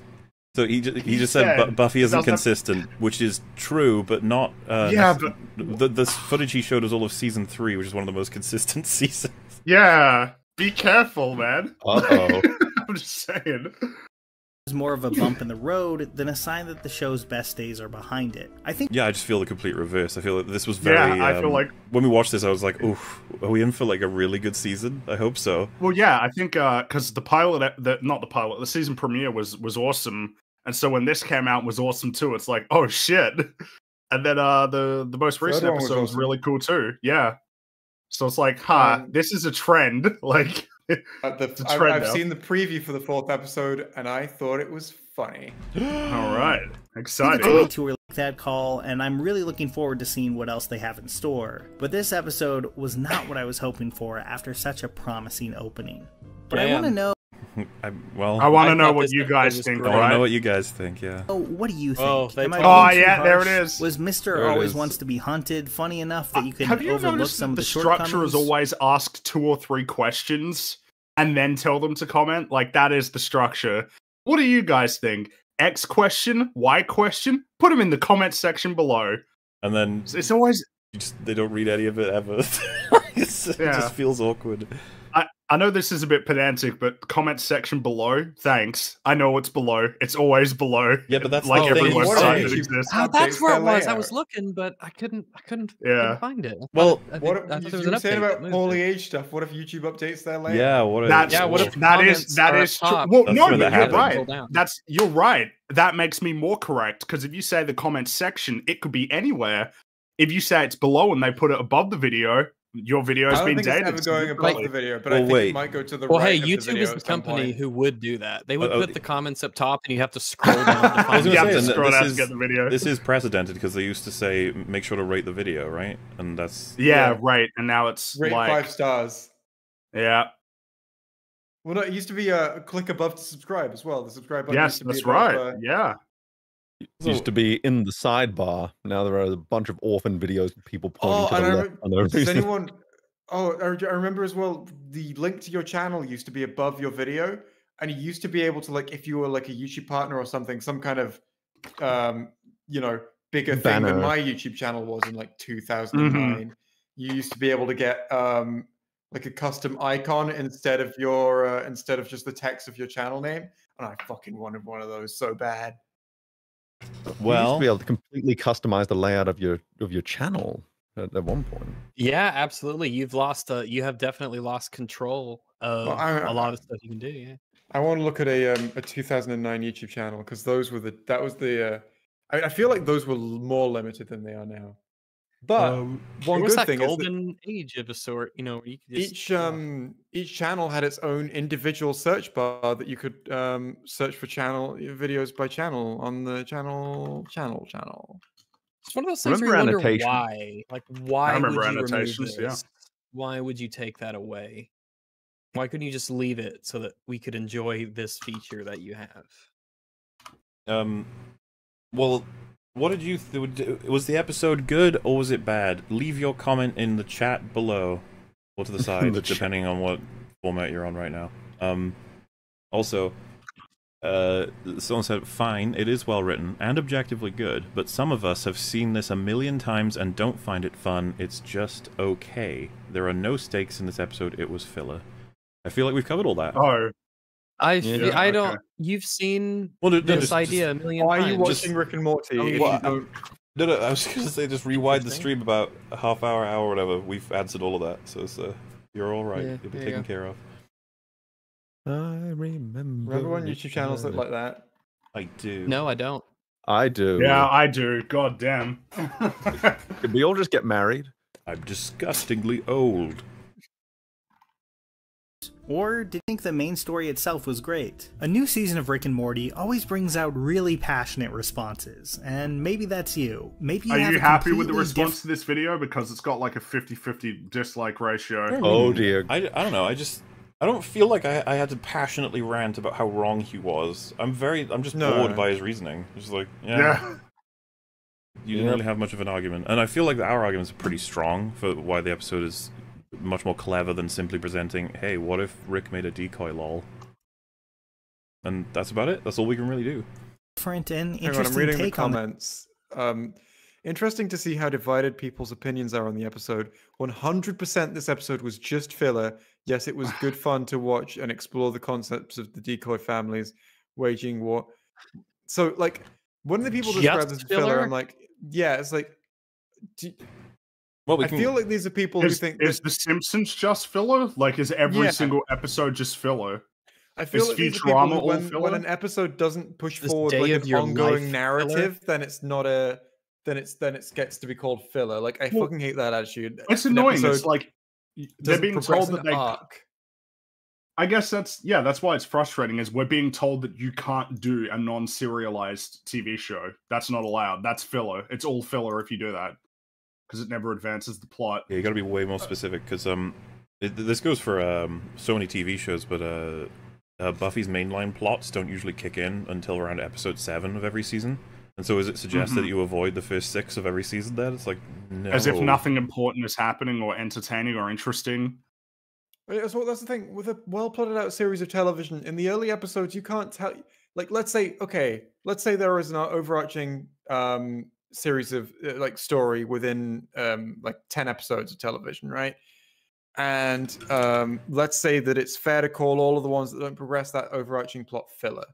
so he just, he He just said, said Bu- Buffy isn't doesn't- consistent, which is true, but not. Uh, Yeah, nec- but- the the footage he showed was all of season three, which is one of the most consistent seasons. Yeah. Be careful, man. Uh-oh. I'm just saying. is more of a bump in the road than a sign that the show's best days are behind it. I think Yeah, I just feel the complete reverse. I feel like this was very. Yeah, I feel um, like- when we watched this, I was like, "Oof, are we in for like a really good season?" I hope so. Well, yeah, I think because the pilot, the not the pilot, the season premiere was was awesome, and so when this came out, it was awesome too. It's like, oh shit, and then uh the the most recent one was episode was, awesome. really cool too. Yeah, so it's like, huh, Um, this is a trend. Like, Uh, the, It's a I've, trend I've now. seen the preview for the fourth episode, and I thought it was funny. all right, it's exciting. way too early for that call, and I'm really looking forward to seeing what else they have in store. But this episode was not what I was hoping for after such a promising opening. But I Damn. want to know, I, well, I want I to know thought what this you episode guys was think. I great. All want to know right. what you guys think. Yeah. oh, what do you think? Oh, they Am I told Oh being too yeah, there it harsh? is. Was Mister There it Always is. Wants to Be Hunted funny enough that you can Have you overlook noticed some that of the the structure is shortcomings? always ask two or three questions and then tell them to comment? Like, that is the structure. What do you guys think? X question, Y question? Put them in the comment section below. And then It's, it's always. you just, they don't read any of it ever. It's- it Yeah. just feels awkward. I, I know this is a bit pedantic, but comment section below. Thanks. I know it's below. It's always below. Yeah, but that's like the every thing, you website say- that exists. Oh, that's Updates where their it was. I layout. was looking, but I couldn't. I couldn't, Yeah. couldn't find it. I thought Well- it- I, What think- I if, thought you, there was you an were saying update about that moved poorly it. aged stuff. What if YouTube updates their layout? Yeah. What? A, That's Yeah, what if that is comments that are is up true. top? Well, That's no, when but that you're happens. right. Scroll down. That's you're right. That makes me more correct because if you say the comment section, it could be anywhere. If you say it's below and they put it above the video, your video I has don't been think it's dated. ever going above significantly. the video, but Well, I think wait. it might go to the Well, right hey, of the YouTube video is the at some company point. who would do that. They would Uh, uh, put the comments up top, and you have to scroll down to I was find gonna You it. have say, to and scroll this down to is- get the video. This is precedented because they used to say make sure to rate the video, right? And that's yeah, Yeah. right. And now it's Rate like, five stars. yeah, Well, no, it used to be a click above to subscribe as well. The subscribe button yes, used to be that's above, right. uh, Yeah, It used to be in the sidebar. Now there are a bunch of orphan videos of people pointing Oh, to and the I left. remember, for no does reason. anyone? Oh, I I remember as well. The link to your channel used to be above your video, and you used to be able to, like, if you were like a YouTube partner or something, some kind of, um, you know, bigger thing Banner. than my YouTube channel was in like two thousand nine. You used to be able to get um like a custom icon instead of your uh, instead of just the text of your channel name, and I fucking wanted one of those so bad. you used well. to be able to completely customize the layout of your of your channel at, at one point. Yeah, absolutely. You've lost. Uh, you have definitely lost control of Well, I- a lot of the stuff you can do. Yeah. I want to look at a um, a two thousand nine YouTube channel because those were the that was the uh, I, I feel like those were l- more limited than they are now. But Um, one It was good that thing is that golden age of a sort. You know, where you could just, each um each channel had its own individual search bar that you could um search for channel videos by channel on the channel channel channel. It's one of those things where you Remember wonder annotation? why. Like, why remember would you remove annotations, yeah. this? Why would you take that away? Why couldn't you just leave it so that we could enjoy this feature that you have? Um, well, what did you th- was the episode good or was it bad? Leave your comment in the chat below or to the side, The chat. depending on what format you're on right now. Um, also, uh, someone said, "Fine, it is well written and objectively good, but some of us have seen this a million times and don't find it fun. It's just okay. There are no stakes in this episode. It was filler." I feel like we've covered all that. oh, I Yeah. fe- I Okay. don't. You've seen Well, no, no, this just- idea just- a million Why are times. you just- watching Rick and Morty? Oh, if well, you don't... No, no, I was going to say just rewind the Interesting. stream about a half hour, hour, whatever. We've answered all of that, so it's, uh, you're all right. Yeah, You'll be there you taken go. care of. I remember. Remember when it YouTube channels look like that? I do. No, I don't. I do. yeah, I do. God damn. Did we all just get married? I'm disgustingly old. Or did you think the main story itself was great? A new season of Rick and Morty always brings out really passionate responses, and maybe that's you. Maybe you Are have you a happy with the completely response diff- to this video? Because it's got like a fifty fifty dislike ratio. Oh dear. I, I don't know. I just I I don't feel like I, I had to passionately rant about how wrong he was. I'm very, I'm just No. bored by his reasoning. Just like, yeah, Yeah. you didn't really have much of an argument. And I feel like our arguments are pretty strong for why the episode is much more clever than simply presenting, hey, what if Rick made a decoy lol? And that's about it. That's all we can really do. Different and Hang on, interesting I'm reading the take on the comments. Um, interesting to see how divided people's opinions are on the episode. one hundred percent this episode was just filler. Yes, it was good fun to watch and explore the concepts of the decoy families waging war. So, like, when the people describe this Just as filler, filler? I'm like, yeah, it's like, do, Well, we I can, feel like these are people Is, who think is that, The Simpsons just filler? Like, is every Yeah. single episode just filler? I feel is like these are people Futurama who, all when, when filler? an episode doesn't push This forward day like of an your ongoing life filler? narrative, then it's not a then it's then it gets to be called filler. Like I Well, fucking hate that attitude. It's An annoying. episode It's like they're doesn't being progress told that an they. arc. I guess that's yeah. That's why it's frustrating. Is we're being told that you can't do a non-serialized T V show. That's not allowed. That's filler. It's all filler if you do that because it never advances the plot. yeah, you gotta be way more specific, because um, it, this goes for um so many T V shows, but uh, uh, Buffy's mainline plots don't usually kick in until around episode seven of every season. And so is it suggested Mhm. that you avoid the first six of every season then? It's like, no. As if nothing important is happening or entertaining or interesting. Right, That's what that's the thing with a well plotted out series of television. In the early episodes, you can't tell. Like, let's say, okay, let's say there is an overarching um, series of uh, like story within um, like ten episodes of television, right? And um, let's say that it's fair to call all of the ones that don't progress that overarching plot filler.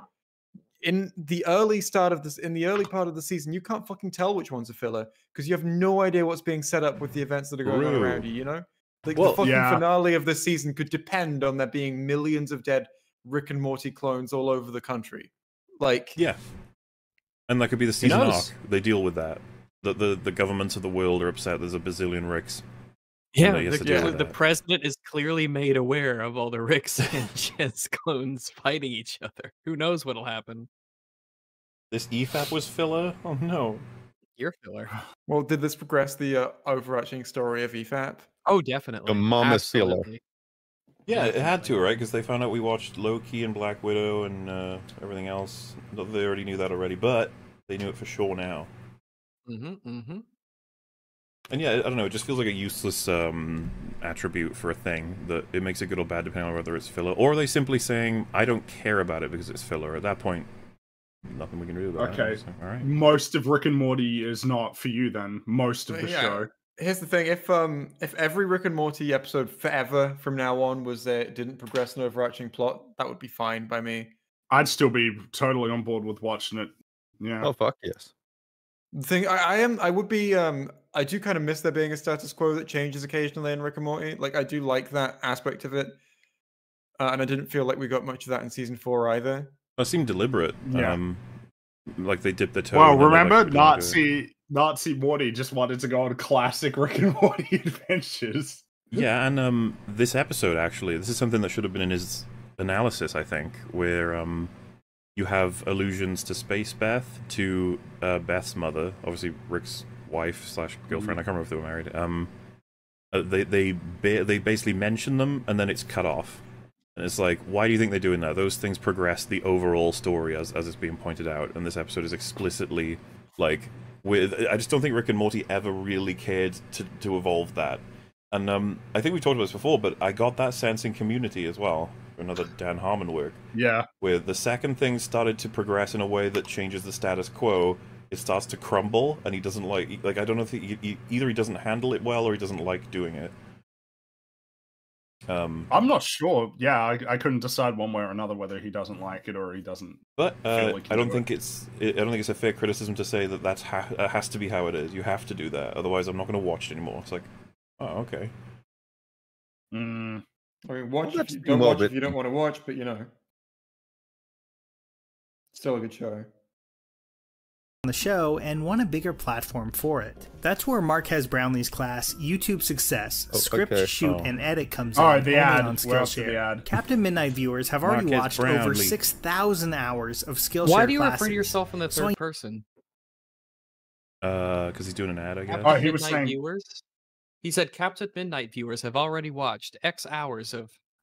In the early start of this, in the early part of the season, you can't fucking tell which ones are filler because you have no idea what's being set up with the events that are going on True. around you. You know, like Well, the fucking yeah. finale of this season could depend on there being millions of dead Rick and Morty clones all over the country. Like, Yeah. And that could be the season knows? arc. They deal with that. The, the the governments of the world are upset there's a bazillion Ricks. Yeah, he has the, to deal the- with the that. president is clearly made aware of all the Ricks and Jez clones fighting each other. Who knows what'll happen? This E F A P was filler? Oh no. You're filler. well, did this progress the uh, overarching story of E F A P? Oh, definitely. Your mom is filler. Absolutely. Yeah, it had to, right? Because they found out we watched Loki and Black Widow and uh, everything else. Not that they already knew that already, but they knew it for sure now. Mm-hmm, mm-hmm. And yeah, I don't know, it just feels like a useless um, attribute for a thing, that it makes it good or bad depending on whether it's filler. Or are they simply saying, I don't care about it because it's filler? At that point, nothing we can do about Okay. it. So, all right. Most of Rick and Morty is not for you then. Most of the Yeah. show. Here's the thing: if um if every Rick and Morty episode forever from now on was uh, didn't progress an overarching plot, that would be fine by me. I'd still be totally on board with watching it. Yeah. Oh fuck yes. The thing I, I am I would be um I do kind of miss there being a status quo that changes occasionally in Rick and Morty. Like I do like that aspect of it, uh, and I didn't feel like we got much of that in season four either. That seemed deliberate. Yeah. Um, like they dipped their toe. Well, and then they're remember like, "We're gonna do it." Nazi Nazi Morty just wanted to go on classic Rick and Morty adventures. Yeah, and um, this episode actually, this is something that should have been in his analysis, I think, where um, you have allusions to Space Beth, to uh, Beth's mother, obviously Rick's wife slash girlfriend. I can't remember if they were married. Um, uh, they they ba- they basically mention them, and then it's cut off. And it's like, why do you think they're doing that? Those things progress the overall story, as as it's being pointed out, and this episode is explicitly like, with. I just don't think Rick and Morty ever really cared to to evolve that. And um, I think we talked about this before, but I got that sense in Community as well, for another Dan Harmon work, Yeah. where the second thing started to progress in a way that changes the status quo, it starts to crumble, and he doesn't like, like I don't know if he, he, either he doesn't handle it well or he doesn't like doing it. Um, I'm not sure. Yeah, I, I couldn't decide one way or another whether he doesn't like it or he doesn't. but uh, feel like he I don't do think it's I don't think it's a fair criticism to say that that's ha that has to be how it is. You have to do that, otherwise I'm not going to watch it anymore. It's like, oh, okay. Mm, I mean, watch Well, if you that's don't more watch of if it. you don't want to watch, but you know, still a good show. on the show and want a bigger platform for it. That's where Marquez Brownlee's class, YouTube Success, Oh, Script, okay. Shoot, Oh. and Edit comes All in right, the only ad. on We're up to the Skillshare. ad. Captain Midnight viewers have already Marquez watched over Brownlee. six thousand hours of Skillshare Why do you classes. refer to yourself in the So third I- person? Uh, because he's doing an ad, I guess. Captain Oh, he was Midnight saying- viewers. He said Captain Midnight viewers have already watched X hours of.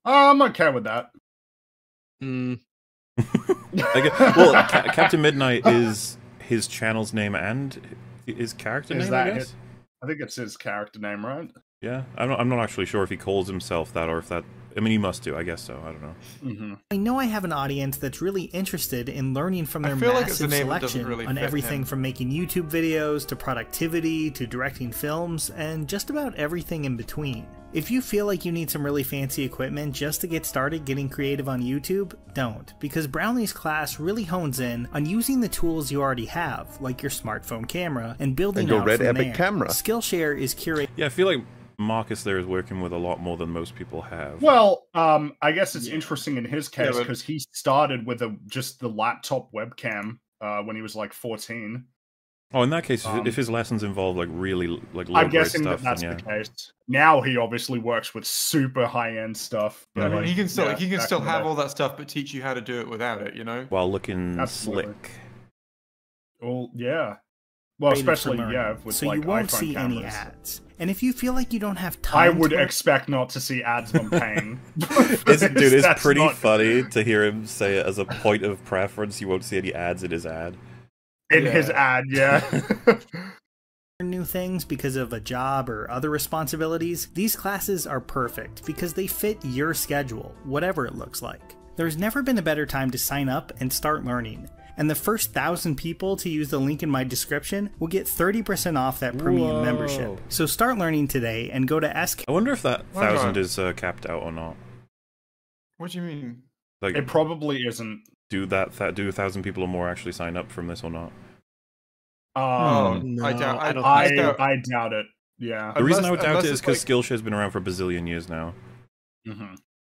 I'm okay with that. Mm. Like, well, Ca- Captain Midnight is his channel's name and his character Is name, that I guess? his- I think it's his character name, right? Yeah, I'm not, I'm not actually sure if he calls himself that or if that... I mean, he must do, I guess so, I don't know. Mm-hmm. I know I have an audience that's really interested in learning from I their feel like it's a massive name that doesn't selection really on fit everything him. from making YouTube videos to productivity to directing films and just about everything in between. If you feel like you need some really fancy equipment just to get started getting creative on YouTube, don't, because Brownlee's class really hones in on using the tools you already have, like your smartphone camera, and building And your out Red from Epic there. camera. Skillshare is curated. Yeah, I feel like Marcus there is working with a lot more than most people have. Well, um, I guess it's Yeah. interesting in his Yeah, case but- because he started with a just the laptop webcam uh, when he was like fourteen. Oh, in that case, if- Um, if his lessons involve like really like low I'm grade guessing stuff, that that's then yeah. the case. Now he obviously works with super high end stuff. I But mean, like, he can still yeah, like, he can back still in the have day. all that stuff, but teach you how to do it without it. You know. While looking Absolutely. slick. Well, yeah. Well, for especially learning, yeah, with so like you won't iPhone see cameras. any ads. And if you feel like you don't have time, I would to learn- expect not to see ads when paying. It's, dude, it's That's pretty not- funny to hear him say it as a point of preference. You won't see any ads in his ad. in his Yeah. ad. Yeah. new things because of a job or other responsibilities, these classes are perfect because they fit your schedule, whatever it looks like. There's never been a better time to sign up and start learning. And the first thousand people to use the link in my description will get thirty percent off that premium Whoa. membership. So start learning today and go to S K. I wonder if that Wonder- thousand is uh, capped out or not. What do you mean? Like, It probably isn't. do that, that do a thousand people or more actually sign up from this or not? Um, Oh, No, I doubt. I, I don't I, I doubt. I doubt it. Yeah. The reason I would Unless- doubt it unless is it's because like- Skillshare's been around for a bazillion years now. hmm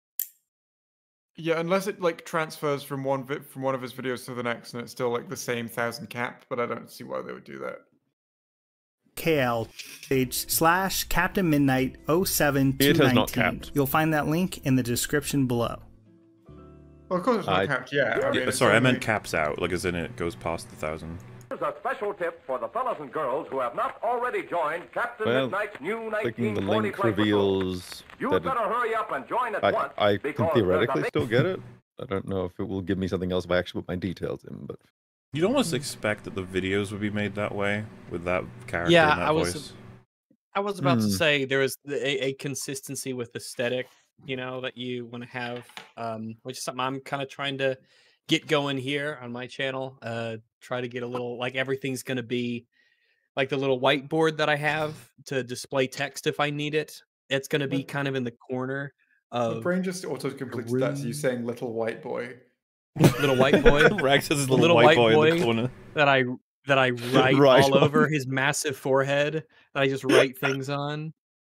Yeah, unless it like transfers from one vi- from one of his videos to the next, and it's still like the same thousand capped. But I don't see why they would do that. K L page slash Captain Midnight oh seven two It has not nineteen. capped. You'll find that link in the description below. Well, of course it's not I- capped. Yeah. I mean, Yeah, it's sorry, I only- meant caps out, like as in it goes past the thousand. Here's a special tip for the fellas and girls who have not already joined Captain Well, Midnight's new Clicking the nineteen forty link Flight Patrol. reveals You that better hurry up and join at I, once. I can because there's a theoretically big- still get it. I don't know if it will give me something else if I actually put my details in, but You'd almost expect that the videos would be made that way with that character Yeah, and that I was- voice. I was about to Hmm. say there is a, a consistency with aesthetic, you know, that you want to have, um, which is something I'm kind of trying to get going here on my channel. Uh, try to get a little like everything's going to be like the little whiteboard that I have to display text if I need it. It's going to be What? kind of in the corner My of brain just auto completes that to you room. saying "little white boy." little white boy Rex has his The little, little white, white boy, in boy. the corner. that I that I write Right all on. over his massive forehead that I just write things on.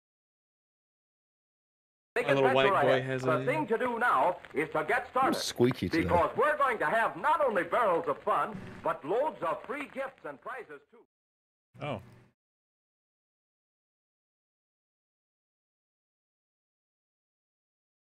Big My little adventure white boy ahead. has The a- thing to do now is to get started. squeaky today. Because we're going to have not only barrels of fun, but loads of free gifts and prizes too. Oh,